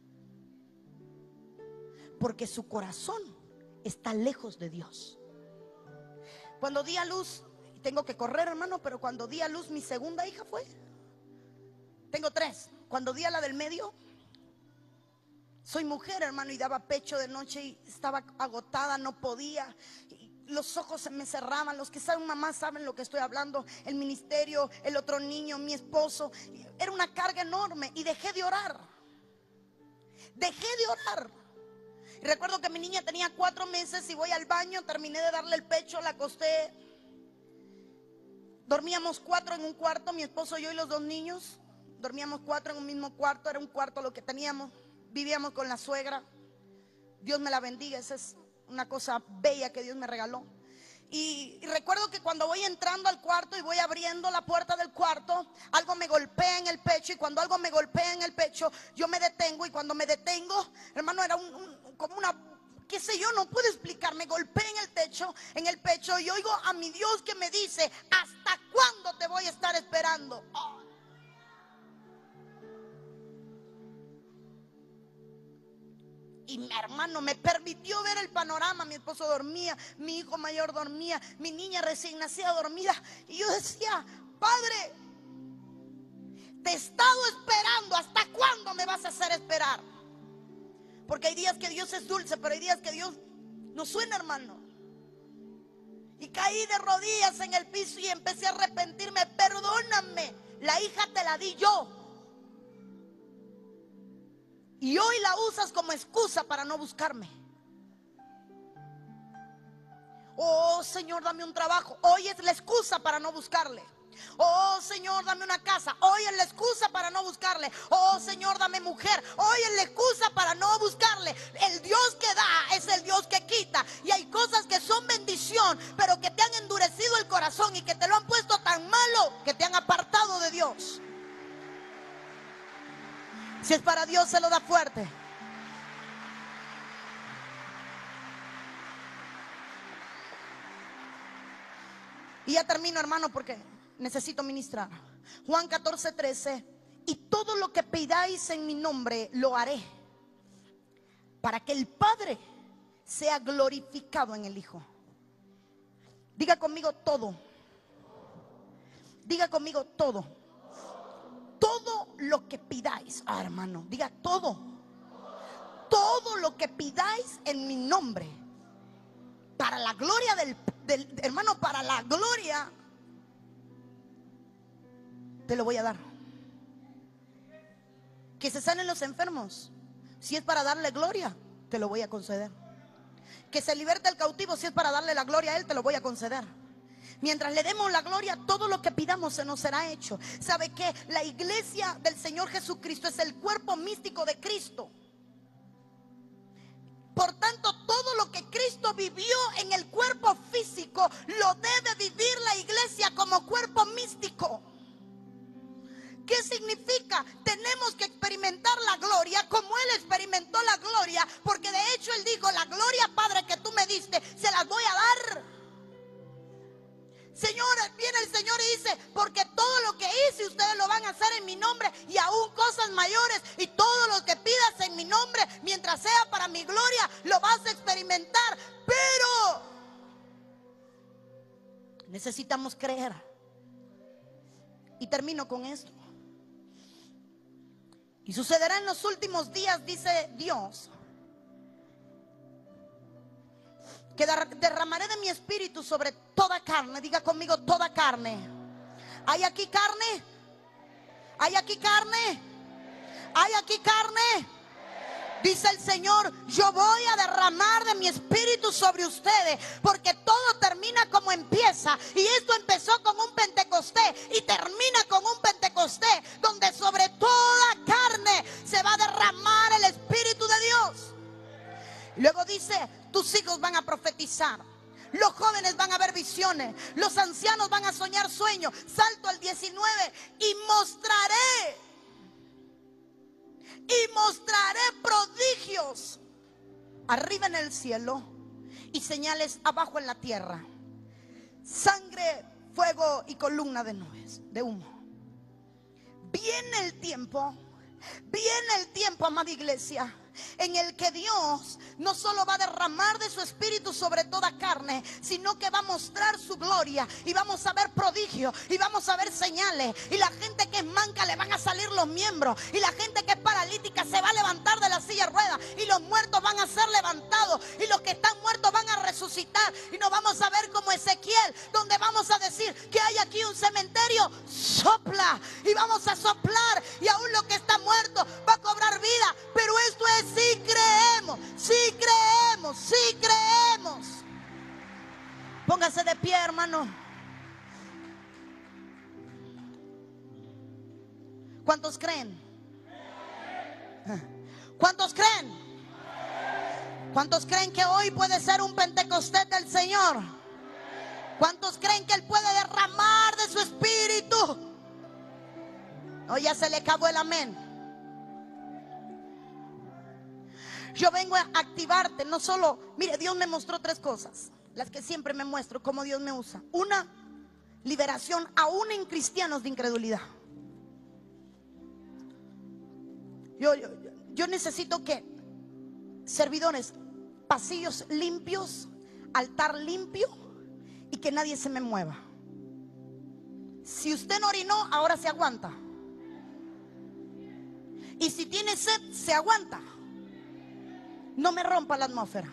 Porque su corazón está lejos de Dios. Cuando di a luz, tengo que correr, hermano, pero cuando di a luz mi segunda hija fue. Tengo 3. Cuando di a la del medio, soy mujer, hermano, y daba pecho de noche y estaba agotada, no podía. Los ojos se me cerraban. Los que saben mamá saben lo que estoy hablando. El ministerio, el otro niño, mi esposo. Era una carga enorme y dejé de orar. Dejé de orar. Y recuerdo que mi niña tenía 4 meses y voy al baño, terminé de darle el pecho, la acosté. Dormíamos 4 en un cuarto, mi esposo, yo y los 2 niños. Dormíamos 4 en un mismo cuarto, era un cuarto lo que teníamos. Vivíamos con la suegra. Dios me la bendiga, esa es una cosa bella que Dios me regaló. Y recuerdo que cuando voy entrando al cuarto y voy abriendo la puerta del cuarto, algo me golpea en el pecho. Y cuando algo me golpea en el pecho, yo me detengo. Y cuando me detengo, hermano, era como una, qué sé yo, no puedo explicar. Me golpeé en el pecho y oigo a mi Dios que me dice: ¿hasta cuándo te voy a estar esperando? Oh. Y mi hermano me permitió ver el panorama. Mi esposo dormía, mi hijo mayor dormía, mi niña recién nacida dormida. Y yo decía: Padre, te he estado esperando. ¿Hasta cuándo me vas a hacer esperar? Porque hay días que Dios es dulce, pero hay días que Dios no suena, hermano. Y caí de rodillas en el piso y empecé a arrepentirme. Perdóname, la hija te la di yo. Y hoy la usas como excusa para no buscarme. Oh Señor, dame un trabajo. Hoy es la excusa para no buscarle. Oh Señor, dame una casa. Hoy es la excusa para no buscarle. Oh Señor, dame mujer. Hoy es la excusa para no buscarle. El Dios que da es el Dios que quita. Y hay cosas que son bendición, pero que te han endurecido el corazón y que te lo han puesto tan malo que te han apartado de Dios. Si es para Dios, se lo da fuerte. Y ya termino, hermano, porque necesito ministrar. Juan 14:13. Y todo lo que pidáis en mi nombre lo haré, para que el Padre sea glorificado en el Hijo. Diga conmigo todo. Diga conmigo todo. Todo lo que pidáis, hermano, diga todo. Todo lo que pidáis en mi nombre, para la gloria del hermano, para la gloria, te lo voy a dar. Que se sanen los enfermos, si es para darle gloria, te lo voy a conceder. Que se liberte el cautivo, si es para darle la gloria a él, te lo voy a conceder. Mientras le demos la gloria, todo lo que pidamos se nos será hecho. ¿Sabe qué? La iglesia del Señor Jesucristo es el cuerpo místico de Cristo. Por tanto, todo lo que Cristo vivió en el cuerpo físico, lo debe vivir la iglesia como cuerpo místico. ¿Qué significa? Tenemos que experimentar la gloria como Él experimentó la gloria, porque de hecho Él dijo: la gloria, Padre, que tú me diste, se las voy a dar. Señor, viene el Señor y dice: porque todo lo que hice ustedes lo van a hacer en mi nombre, y aún cosas mayores, y todo lo que pidas en mi nombre, mientras sea para mi gloria, lo vas a experimentar. Pero necesitamos creer. Y termino con esto. Y sucederá en los últimos días, dice Dios, que derramaré de mi espíritu sobre toda carne. Diga conmigo: toda carne. ¿Hay aquí carne? ¿Hay aquí carne? ¿Hay aquí carne? Dice el Señor: yo voy a derramar de mi espíritu sobre ustedes, porque todo termina como empieza. Y esto empezó con un Pentecostés y termina con un Pentecostés, donde sobre toda carne se va a derramar el Espíritu de Dios. Luego dice: tus hijos van a profetizar, los jóvenes van a ver visiones, los ancianos van a soñar sueños. Salto al 19. Y mostraré prodigios arriba en el cielo y señales abajo en la tierra: sangre, fuego y columna de nubes, de humo. Viene el tiempo, amada iglesia, en el que Dios no solo va a derramar de su espíritu sobre toda carne, sino que va a mostrar su gloria, y vamos a ver prodigios, y vamos a ver señales, y la gente que es manca le van a salir los miembros, y la gente que es paralítica se va a levantar de la silla de ruedas, y los muertos van a ser levantados, y los que están muertos van a resucitar, y nos vamos a ver como Ezequiel, donde vamos a decir que hay aquí un cementerio. Sopla, y vamos a soplar, y aún lo que está muerto va a cobrar vida. Pero esto es si creemos, si creemos. hermano. ¿Cuántos creen? ¿Cuántos creen? ¿Cuántos creen que hoy puede ser un Pentecostés del Señor? ¿Cuántos creen que Él puede derramar de su espíritu? O ya se le acabó el amén. Yo vengo a activarte, no solo, mire, Dios me mostró 3 cosas, las que siempre me muestro, cómo Dios me usa. Una, liberación aún en cristianos de incredulidad. Yo necesito que servidores, pasillos limpios, altar limpio y que nadie se me mueva. Si usted no orinó, ahora se aguanta. Y si tiene sed, se aguanta. No me rompa la atmósfera.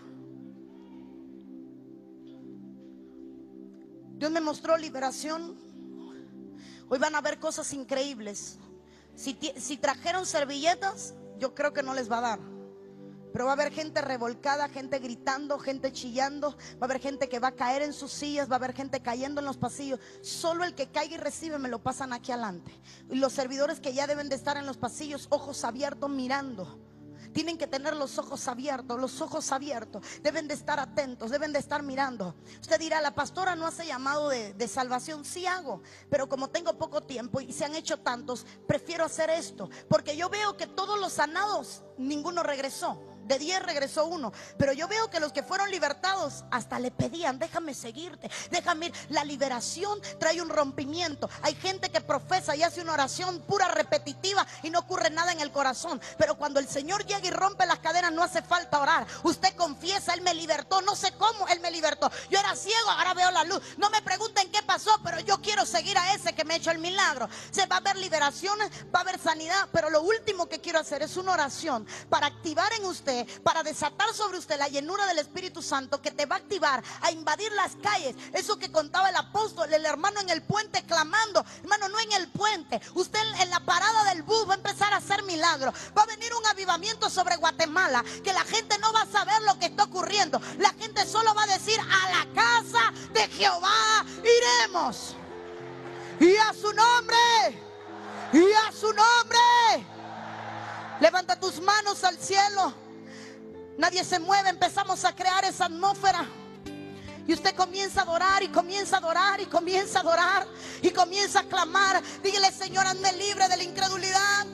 Dios me mostró liberación. Hoy van a ver cosas increíbles. Si trajeron servilletas, yo creo que no les va a dar. Pero va a haber gente revolcada, gente gritando, gente chillando. Va a haber gente que va a caer en sus sillas. Va a haber gente cayendo en los pasillos. Solo el que caiga y recibe me lo pasan aquí adelante. Y los servidores que ya deben de estar en los pasillos, ojos abiertos mirando. Tienen que tener los ojos abiertos, deben de estar atentos, deben de estar mirando. Usted dirá, la pastora no hace llamado de salvación. Sí hago, pero como tengo poco tiempo y se han hecho tantos, prefiero hacer esto, porque yo veo que todos los sanados, ninguno regresó. De 10 regresó 1. Pero yo veo que los que fueron libertados hasta le pedían, déjame seguirte, déjame ir. La liberación trae un rompimiento. Hay gente que profesa y hace una oración pura repetitiva y no ocurre nada en el corazón. Pero cuando el Señor llega y rompe las cadenas, no hace falta orar. Usted confiesa, Él me libertó. No sé cómo Él me libertó. Yo era ciego, ahora veo la luz. No me pregunten qué pasó, pero yo quiero seguir a ese que me ha hecho el milagro. Se va a haber liberaciones, va a haber sanidad. Pero lo último que quiero hacer es una oración para activar en usted, para desatar sobre usted la llenura del Espíritu Santo, que te va a activar a invadir las calles. Eso que contaba el apóstol, el hermano en el puente clamando. Hermano, no en el puente, usted en la parada del bus va a empezar a hacer milagros. Va a venir un avivamiento sobre Guatemala, que la gente no va a saber lo que está ocurriendo. La gente solo va a decir, a la casa de Jehová iremos, y a su nombre, y a su nombre. Levanta tus manos al cielo. Nadie se mueve, empezamos a crear esa atmósfera. Y usted comienza a adorar y comienza a adorar y comienza a adorar y comienza a clamar. Dígale, Señor, hazme libre de la incredulidad.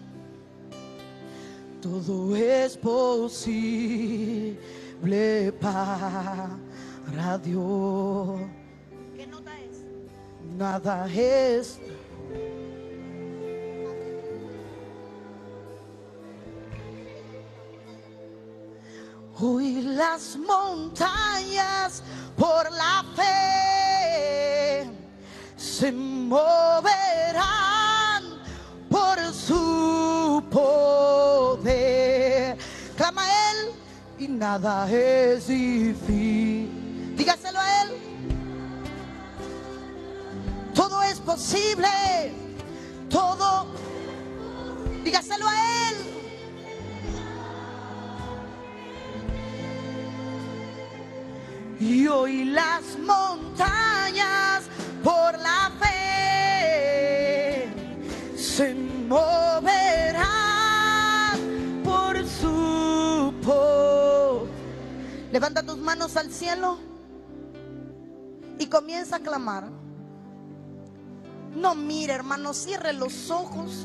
Todo es posible para Dios. ¿Qué nota es? Nada es. Hoy las montañas por la fe se moverán por su poder. Clama a Él y nada es difícil. Dígaselo a Él. Todo es posible. Todo. Dígaselo a Él. Y hoy las montañas por la fe se moverán por su poder. Levanta tus manos al cielo y comienza a clamar. No mire, hermano, cierre los ojos.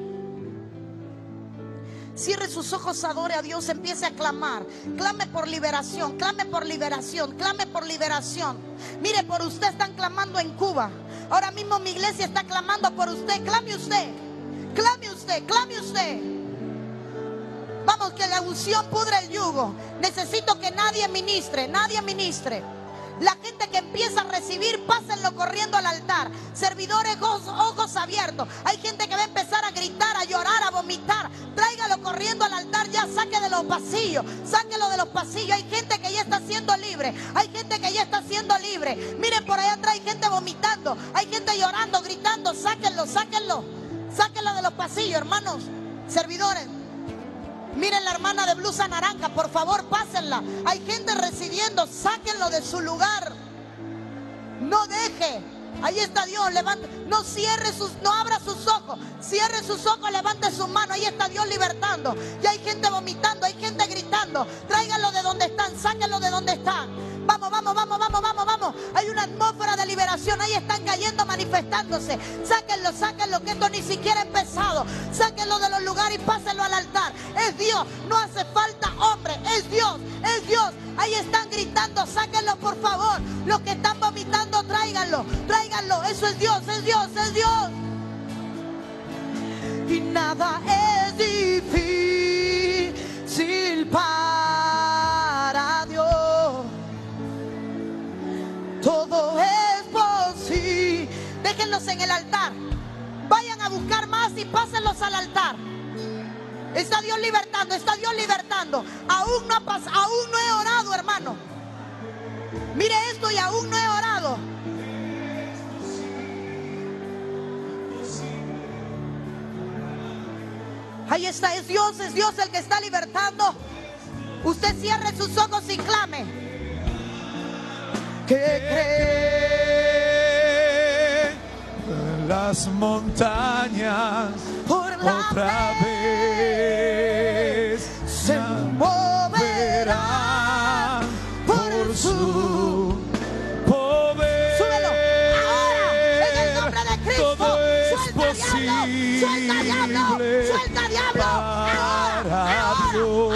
Cierre sus ojos, adore a Dios, empiece a clamar. Clame por liberación, clame por liberación, clame por liberación. Mire, por usted están clamando en Cuba. Ahora mismo mi iglesia está clamando por usted. Clame usted, clame usted, clame usted. Vamos, que la unción pudre el yugo. Necesito que nadie ministre, nadie ministre. La gente que empieza a recibir, pásenlo corriendo al altar. Servidores, ojos abiertos. Hay gente que va a empezar a gritar, a llorar, a vomitar. Tráigalo corriendo al altar ya, saque de los pasillos. Sáquelo de los pasillos. Hay gente que ya está siendo libre. Hay gente que ya está siendo libre. Miren, por allá atrás hay gente vomitando. Hay gente llorando, gritando. Sáquenlo, sáquenlo. Sáquenlo de los pasillos, hermanos. Servidores. Miren la hermana de blusa naranja, por favor, pásenla. Hay gente recibiendo, sáquenlo de su lugar. No deje. Ahí está Dios, levante, no cierre no abra sus ojos, cierre sus ojos, levante sus manos. Ahí está Dios libertando. Y hay gente vomitando, hay gente gritando. Tráiganlo de donde están, sáquenlo de donde están. Vamos, vamos, vamos, vamos, vamos, vamos. Hay una atmósfera de liberación. Ahí están cayendo, manifestándose. Sáquenlo, sáquenlo, que esto ni siquiera ha empezado. Sáquenlo de los lugares y pásenlo al altar. Es Dios, no hace falta hombre, es Dios, es Dios. Ahí están gritando, sáquenlo por favor. Los que están vomitando, tráiganlo, tráiganlo. Eso es Dios, es Dios, es Dios. Y nada es difícil para Dios. Todo es posible. Déjenlos en el altar. Vayan a buscar más y pásenlos al altar. Está Dios libertando, está Dios libertando. Aún no ha pasado, aún no he orado, hermano. Mire esto, y aún no he orado. Ahí está, es Dios el que está libertando. Usted cierre sus ojos y clame. Que cree las montañas Por la otra vez se moverán por su poder. Súbelo ahora en el nombre de Cristo. Todo es Suelta diablo, suelta diablo, para Dios.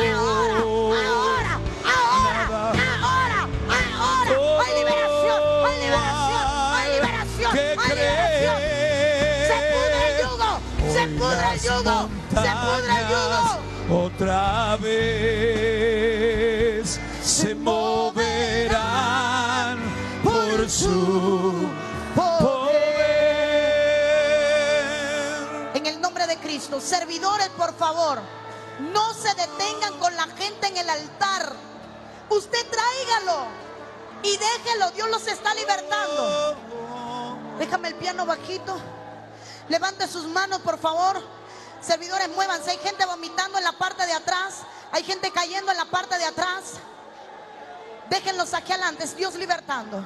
Ahora. Hay liberación, hay liberación, hay liberación, Que hay liberación. Se pudre el yugo, se pudre el yugo, se pudre el yugo. Otra vez se moverán por su poder. En el nombre de Cristo, servidores, por favor, no se detengan con la gente en el altar. Usted tráigalo y déjelo, Dios los está libertando. Déjame el piano bajito. Levante sus manos, por favor. Servidores, muévanse. Hay gente vomitando en la parte de atrás. Hay gente cayendo en la parte de atrás. Déjenlos aquí adelante. Es Dios libertando.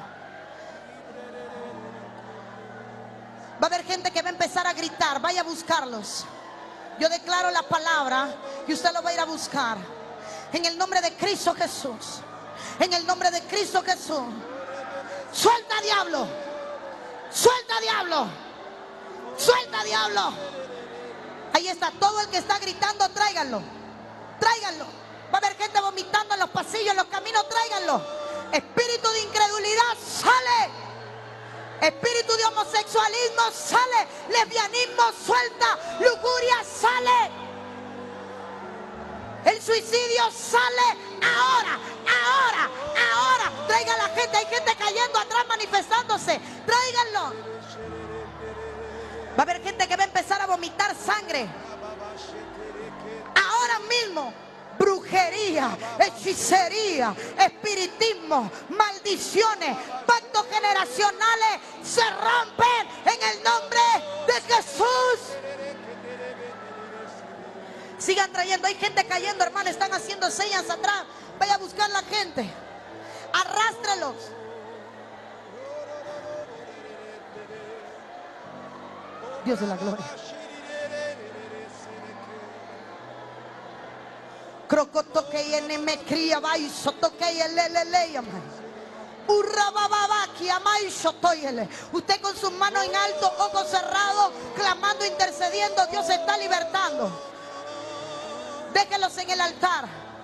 Va a haber gente que va a empezar a gritar. Vaya a buscarlos. Yo declaro la palabra y usted lo va a ir a buscar. En el nombre de Cristo Jesús. En el nombre de Cristo Jesús. Suelta, diablo. Suelta, diablo. Suelta, diablo. Ahí está, todo el que está gritando, tráiganlo. Tráiganlo. Va a haber gente vomitando en los pasillos, en los caminos, tráiganlo. Espíritu de incredulidad, sale. Espíritu de homosexualismo, sale. Lesbianismo, suelta. Lujuria, sale. El suicidio, sale. Ahora. Traigan a la gente. Hay gente cayendo atrás, manifestándose. Tráiganlo. Va a haber gente que va a empezar a vomitar sangre. Ahora mismo. Brujería, hechicería, espiritismo, maldiciones, pactos generacionales se rompen en el nombre de Jesús. Sigan trayendo, hay gente cayendo, hermano, están haciendo señas atrás. Vaya a buscar la gente. Arrástrelos. Dios de la gloria. Usted con sus manos en alto, ojos cerrados, clamando, intercediendo, Dios está libertando. Déjelos en el altar.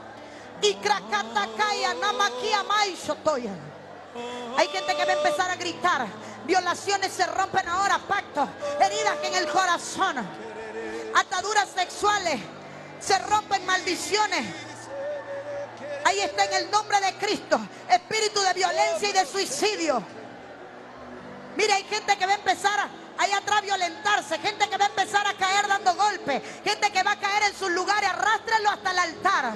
Hay gente que va a empezar a gritar. Violaciones se rompen ahora, pactos, heridas en el corazón, ataduras sexuales se rompen, maldiciones. Ahí está en el nombre de Cristo. Espíritu de violencia y de suicidio. Mire, hay gente que va a empezar ahí atrás a violentarse, gente que va a empezar a caer dando golpes, gente que va a caer en sus lugares. Arrástrenlo hasta el altar.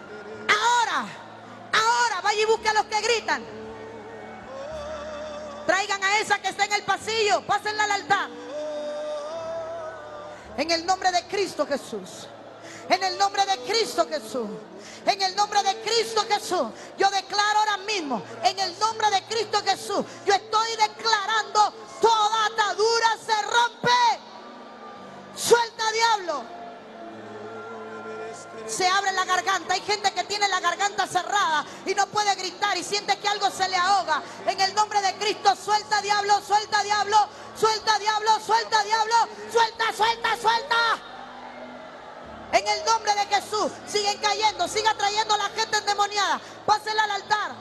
Ahora, vaya y busque a los que gritan. Traigan a esa que está en el pasillo, pásenla al altar. En el nombre de Cristo Jesús. En el nombre de Cristo Jesús. En el nombre de Cristo Jesús. Yo declaro ahora mismo, en el nombre de Cristo Jesús, yo estoy declarando: toda atadura se rompe. Suelta, diablo. Se abre la garganta. Hay gente que tiene la garganta cerrada y no puede gritar y siente que algo se le ahoga. En el nombre de Cristo, suelta, diablo, suelta, diablo, suelta, diablo, suelta, diablo, suelta, suelta, suelta. En el nombre de Jesús, siguen cayendo, siga trayendo a la gente endemoniada. Pásela al altar.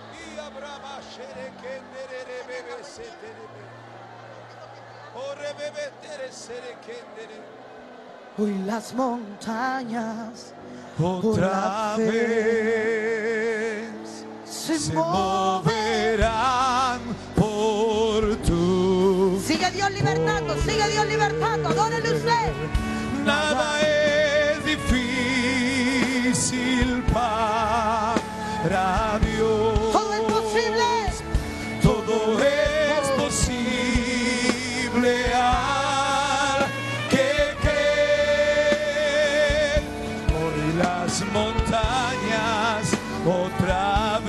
Hoy las montañas otra vez se moverán por tu. Sigue Dios libertando, sigue Dios libertando. Adórele usted. Nada es difícil para Dios. Todo es posible. Todo es posible al que cree. Hoy las montañas otra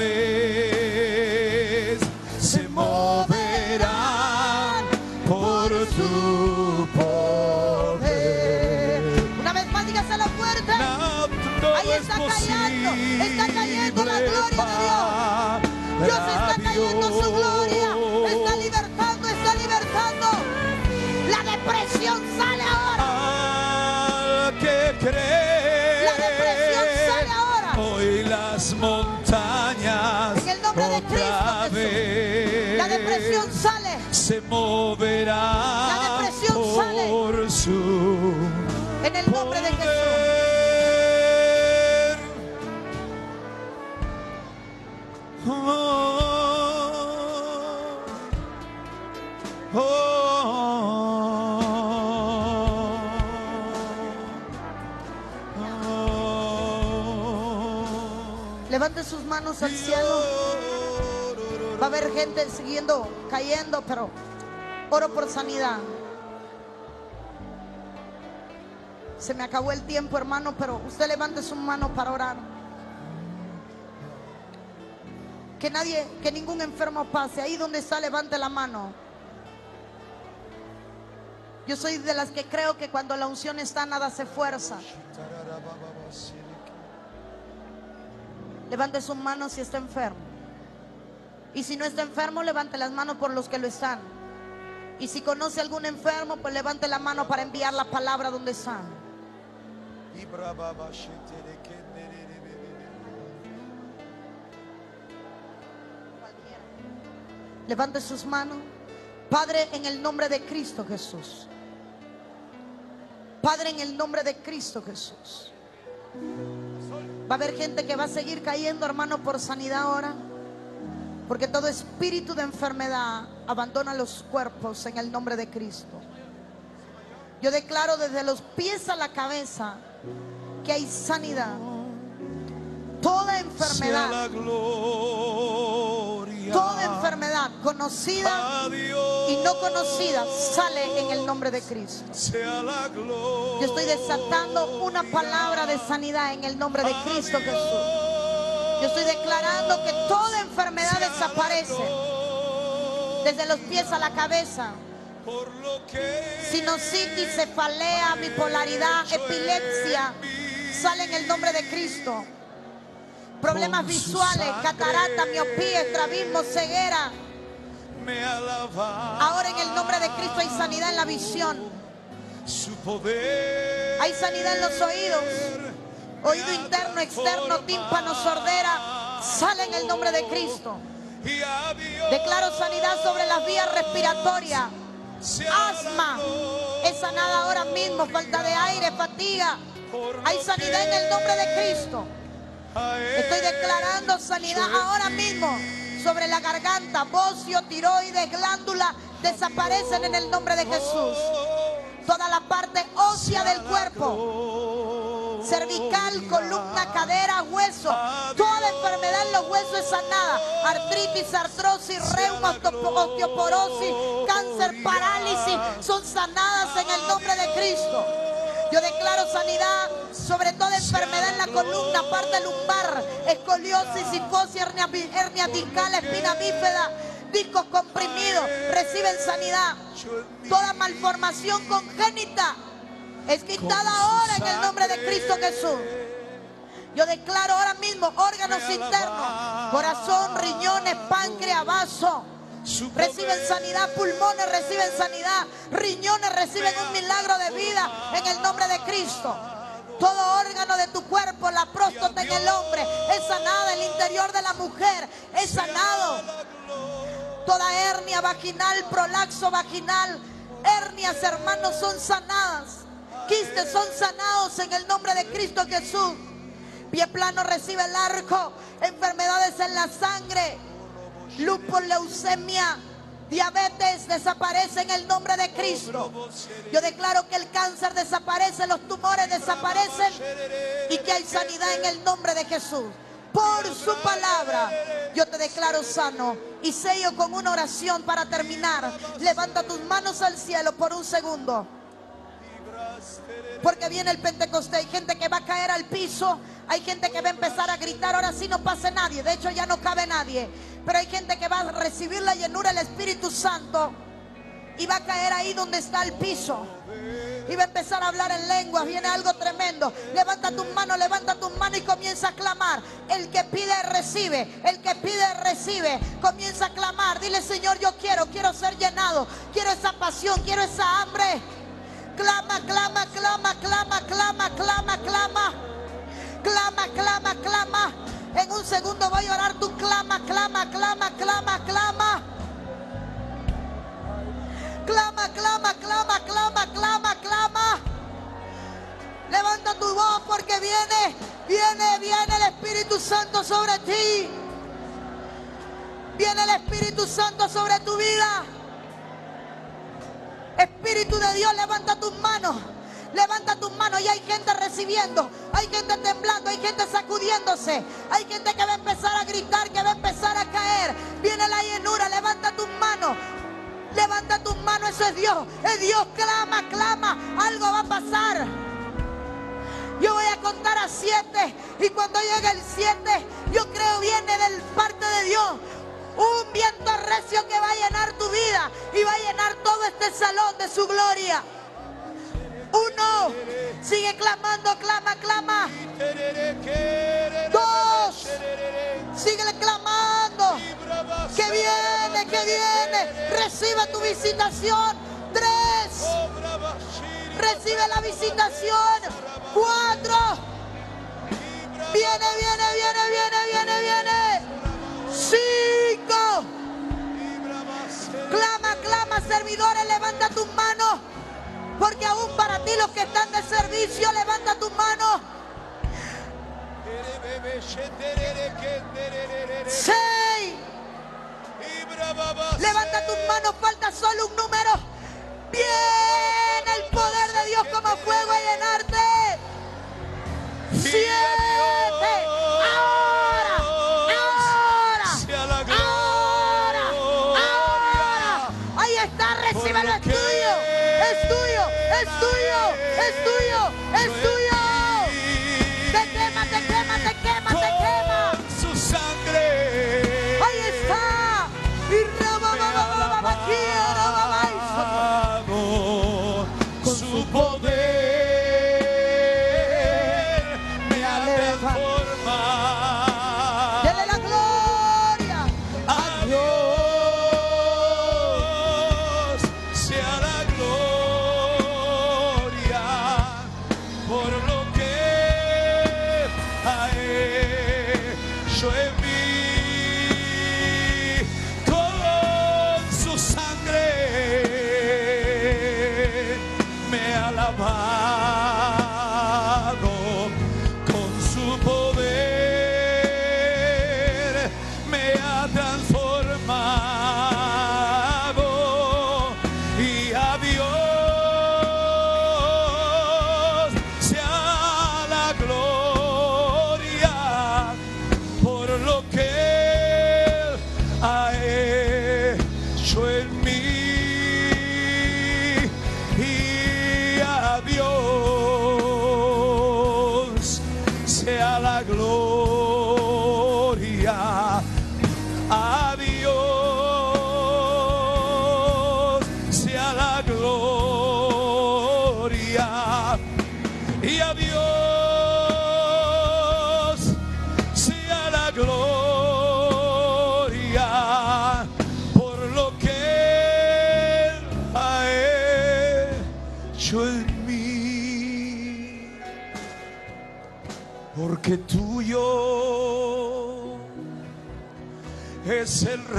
vez se moverán por tu poder. Una vez más, dígaselo fuerte. Todo Ahí es está cayendo la posible gloria de Dios. Dios está cayendo su gloria. Está libertando, está libertando. La depresión sale ahora. Al que cree. La depresión sale ahora. Hoy las montañas En el nombre de Cristo otra Jesús. vez La depresión sale. se moverán La depresión sale. por su En el nombre de Jesús. poder. Oh, Levante sus manos al cielo. Va a haber gente siguiendo cayendo, pero oro por sanidad. Se me acabó el tiempo, hermano, pero usted levante su mano para orar. Que ningún enfermo pase. Ahí donde está, levante la mano. Yo soy de las que creo que cuando la unción está, nada se fuerza. Levante sus manos si está enfermo. Y si no está enfermo, levante las manos por los que lo están. Y si conoce algún enfermo, pues levante la mano para enviar la palabra donde están. Levante sus manos. Padre, en el nombre de Cristo Jesús. Padre, en el nombre de Cristo Jesús. Va a haber gente que va a seguir cayendo, hermano, por sanidad ahora. Porque todo espíritu de enfermedad abandona los cuerpos en el nombre de Cristo. Yo declaro desde los pies a la cabeza que hay sanidad. Toda enfermedad, toda enfermedad conocida y no conocida sale en el nombre de Cristo. Yo estoy desatando una palabra de sanidad en el nombre de Cristo Jesús. Yo estoy declarando que toda enfermedad desaparece desde los pies a la cabeza. Sinusitis, cefalea, bipolaridad, epilepsia sale en el nombre de Cristo. Problemas visuales, catarata, miopía, estrabismo, ceguera. Ahora en el nombre de Cristo hay sanidad en la visión. Hay sanidad en los oídos. Oído interno, externo, tímpano, sordera. Sale en el nombre de Cristo. Declaro sanidad sobre las vías respiratorias. Asma es sanada ahora mismo. Falta de aire, fatiga. Hay sanidad en el nombre de Cristo. Estoy declarando sanidad ahora mismo sobre la garganta, bocio, tiroides, glándula, desaparecen en el nombre de Jesús. Toda la parte ósea del cuerpo, cervical, columna, cadera, hueso, toda enfermedad en los huesos es sanada. Artritis, artrosis, reuma, osteoporosis, cáncer, parálisis son sanadas en el nombre de Cristo. Yo declaro sanidad sobre toda enfermedad en la columna, parte lumbar, escoliosis, cifosis, hernia discal, espina bífida, discos comprimidos, reciben sanidad. Toda malformación congénita es quitada ahora en el nombre de Cristo Jesús. Yo declaro ahora mismo órganos internos, corazón, riñones, páncreas, vaso, reciben sanidad, pulmones reciben sanidad, riñones reciben un milagro de vida en el nombre de Cristo. Todo órgano de tu cuerpo, la próstata en el hombre es sanada, el interior de la mujer es sanado. Toda hernia vaginal, prolapso vaginal, hernias, hermanos, son sanadas. Quistes son sanados en el nombre de Cristo Jesús. Pie plano recibe el arco, enfermedades en la sangre, lupus, leucemia, diabetes desaparece en el nombre de Cristo. Yo declaro que el cáncer desaparece, los tumores desaparecen y que hay sanidad en el nombre de Jesús. Por su palabra yo te declaro sano y sello con una oración para terminar. Levanta tus manos al cielo por un segundo, porque viene el Pentecostés. Hay gente que va a caer al piso, hay gente que va a empezar a gritar. Ahora sí no pase nadie, de hecho ya no cabe nadie, pero hay gente que va a recibir la llenura del Espíritu Santo y va a caer ahí donde está el piso y va a empezar a hablar en lenguas. Viene algo tremendo. Levanta tus manos y comienza a clamar. El que pide recibe, el que pide recibe. Comienza a clamar, dile: Señor, yo quiero ser llenado, quiero esa pasión, quiero esa hambre. Clama, clama, clama, clama, clama, clama, clama. Clama, clama, clama. En un segundo voy a orar. Tú clama, clama, clama, clama, clama. Clama, clama, clama, clama, clama, clama. Levanta tu voz porque viene el Espíritu Santo sobre ti. Viene el Espíritu Santo sobre tu vida. Espíritu de Dios, levanta tus manos. Levanta tus manos y hay gente recibiendo, hay gente temblando, hay gente sacudiéndose, hay gente que va a empezar a gritar, que va a empezar a caer. Viene la llenura, levanta tus manos. Levanta tus manos, eso es Dios. Es Dios, clama, clama. Algo va a pasar. Yo voy a contar a 7 y cuando llegue el 7, yo creo viene del parte de Dios un viento recio que va a llenar tu vida y va a llenar todo este salón de su gloria. 1, sigue clamando, clama, clama. 2, sigue clamando. Que viene, recibe tu visitación. 3, recibe la visitación. 4, viene. 5, clama, servidores, levanta tus manos. Porque aún para ti los que están de servicio, levanta tus manos. 6, levanta tus manos, falta solo un número. Viene el poder de Dios como fuego a llenarte. 7, ahora. Ahí está, recíbelo, es tuyo. Es tuyo. Te quema. Su sangre. Ahí está. Con su poder. la gloria. A Dios sea la gloria. Y a Dios sea la gloria por lo que Él ha hecho en mí. Porque tuyo es el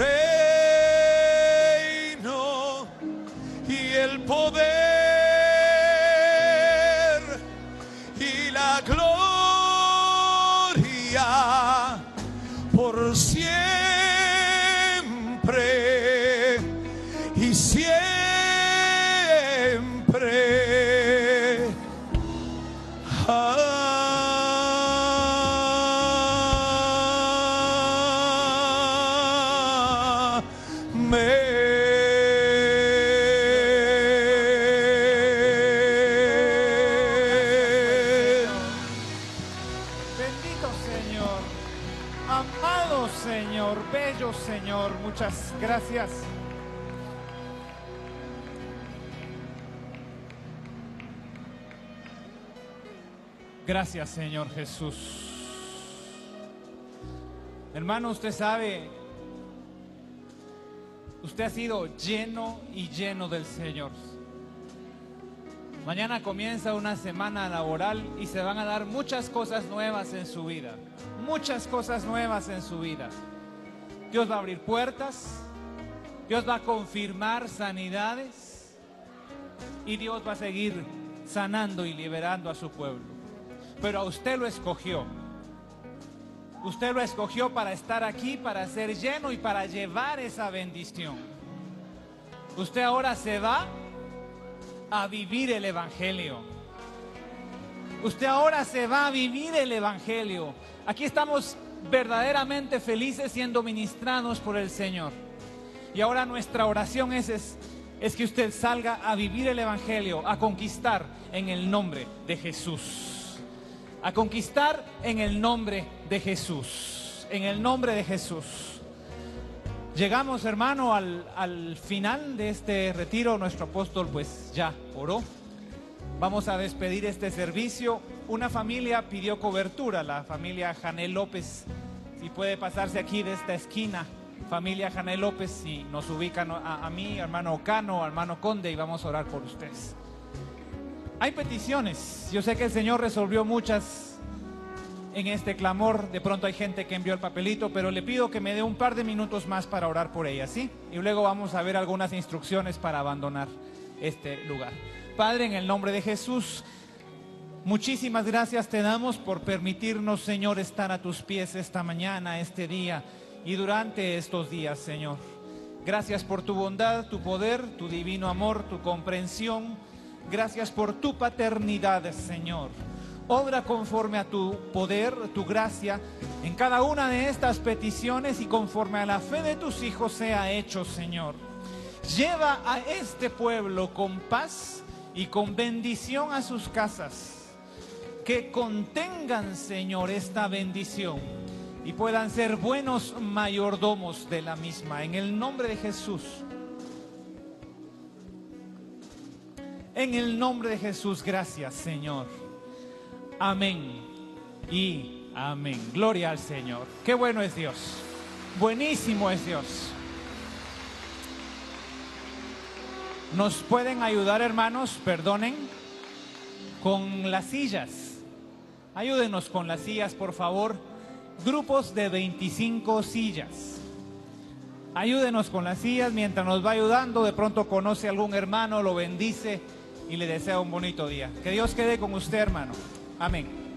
reino y el poder y la gloria por siempre y siempre. Bendito Señor, amado Señor, bello Señor, muchas gracias. Gracias, Señor Jesús. Hermano, usted sabe, usted ha sido lleno y lleno del Señor. Mañana comienza una semana laboral y se van a dar muchas cosas nuevas en su vida. Muchas cosas nuevas en su vida. Dios va a abrir puertas, Dios va a confirmar sanidades y Dios va a seguir sanando y liberando a su pueblo. Pero a usted lo escogió. Usted lo escogió para estar aquí, para ser lleno y para llevar esa bendición. Usted ahora se va a vivir el Evangelio. Usted ahora se va a vivir el Evangelio. Aquí estamos verdaderamente felices siendo ministrados por el Señor. Y ahora nuestra oración es que usted salga a vivir el Evangelio, a conquistar en el nombre de Jesús. A conquistar en el nombre de Jesús. En el nombre de Jesús. Llegamos, hermano, al final de este retiro. Nuestro apóstol pues ya oró. Vamos a despedir este servicio. Una familia pidió cobertura, la familia Janel López. Si puede pasarse aquí de esta esquina, familia Janel López, si nos ubican a mí, hermano Ocano, hermano Conde, y vamos a orar por ustedes. Hay peticiones. Yo sé que el Señor resolvió muchas en este clamor. De pronto hay gente que envió el papelito, pero le pido que me dé un par de minutos más para orar por ella, ¿sí? Y luego vamos a ver algunas instrucciones para abandonar este lugar. Padre, en el nombre de Jesús, muchísimas gracias te damos por permitirnos, Señor, estar a tus pies esta mañana, este día y durante estos días, Señor. Gracias por tu bondad, tu poder, tu divino amor, tu comprensión. Gracias por tu paternidad, Señor. Obra conforme a tu poder, tu gracia, en cada una de estas peticiones y conforme a la fe de tus hijos sea hecho, Señor. Lleva a este pueblo con paz y con bendición a sus casas. Que contengan, Señor, esta bendición y puedan ser buenos mayordomos de la misma. En el nombre de Jesús. En el nombre de Jesús, gracias, Señor. Amén y amén. Gloria al Señor. Qué bueno es Dios. Buenísimo es Dios. ¿Nos pueden ayudar, hermanos? Perdonen. Con las sillas. Ayúdenos con las sillas, por favor. Grupos de 25 sillas. Ayúdenos con las sillas mientras nos va ayudando. De pronto conoce a algún hermano, lo bendice y le desea un bonito día. Que Dios quede con usted, hermano. Amén.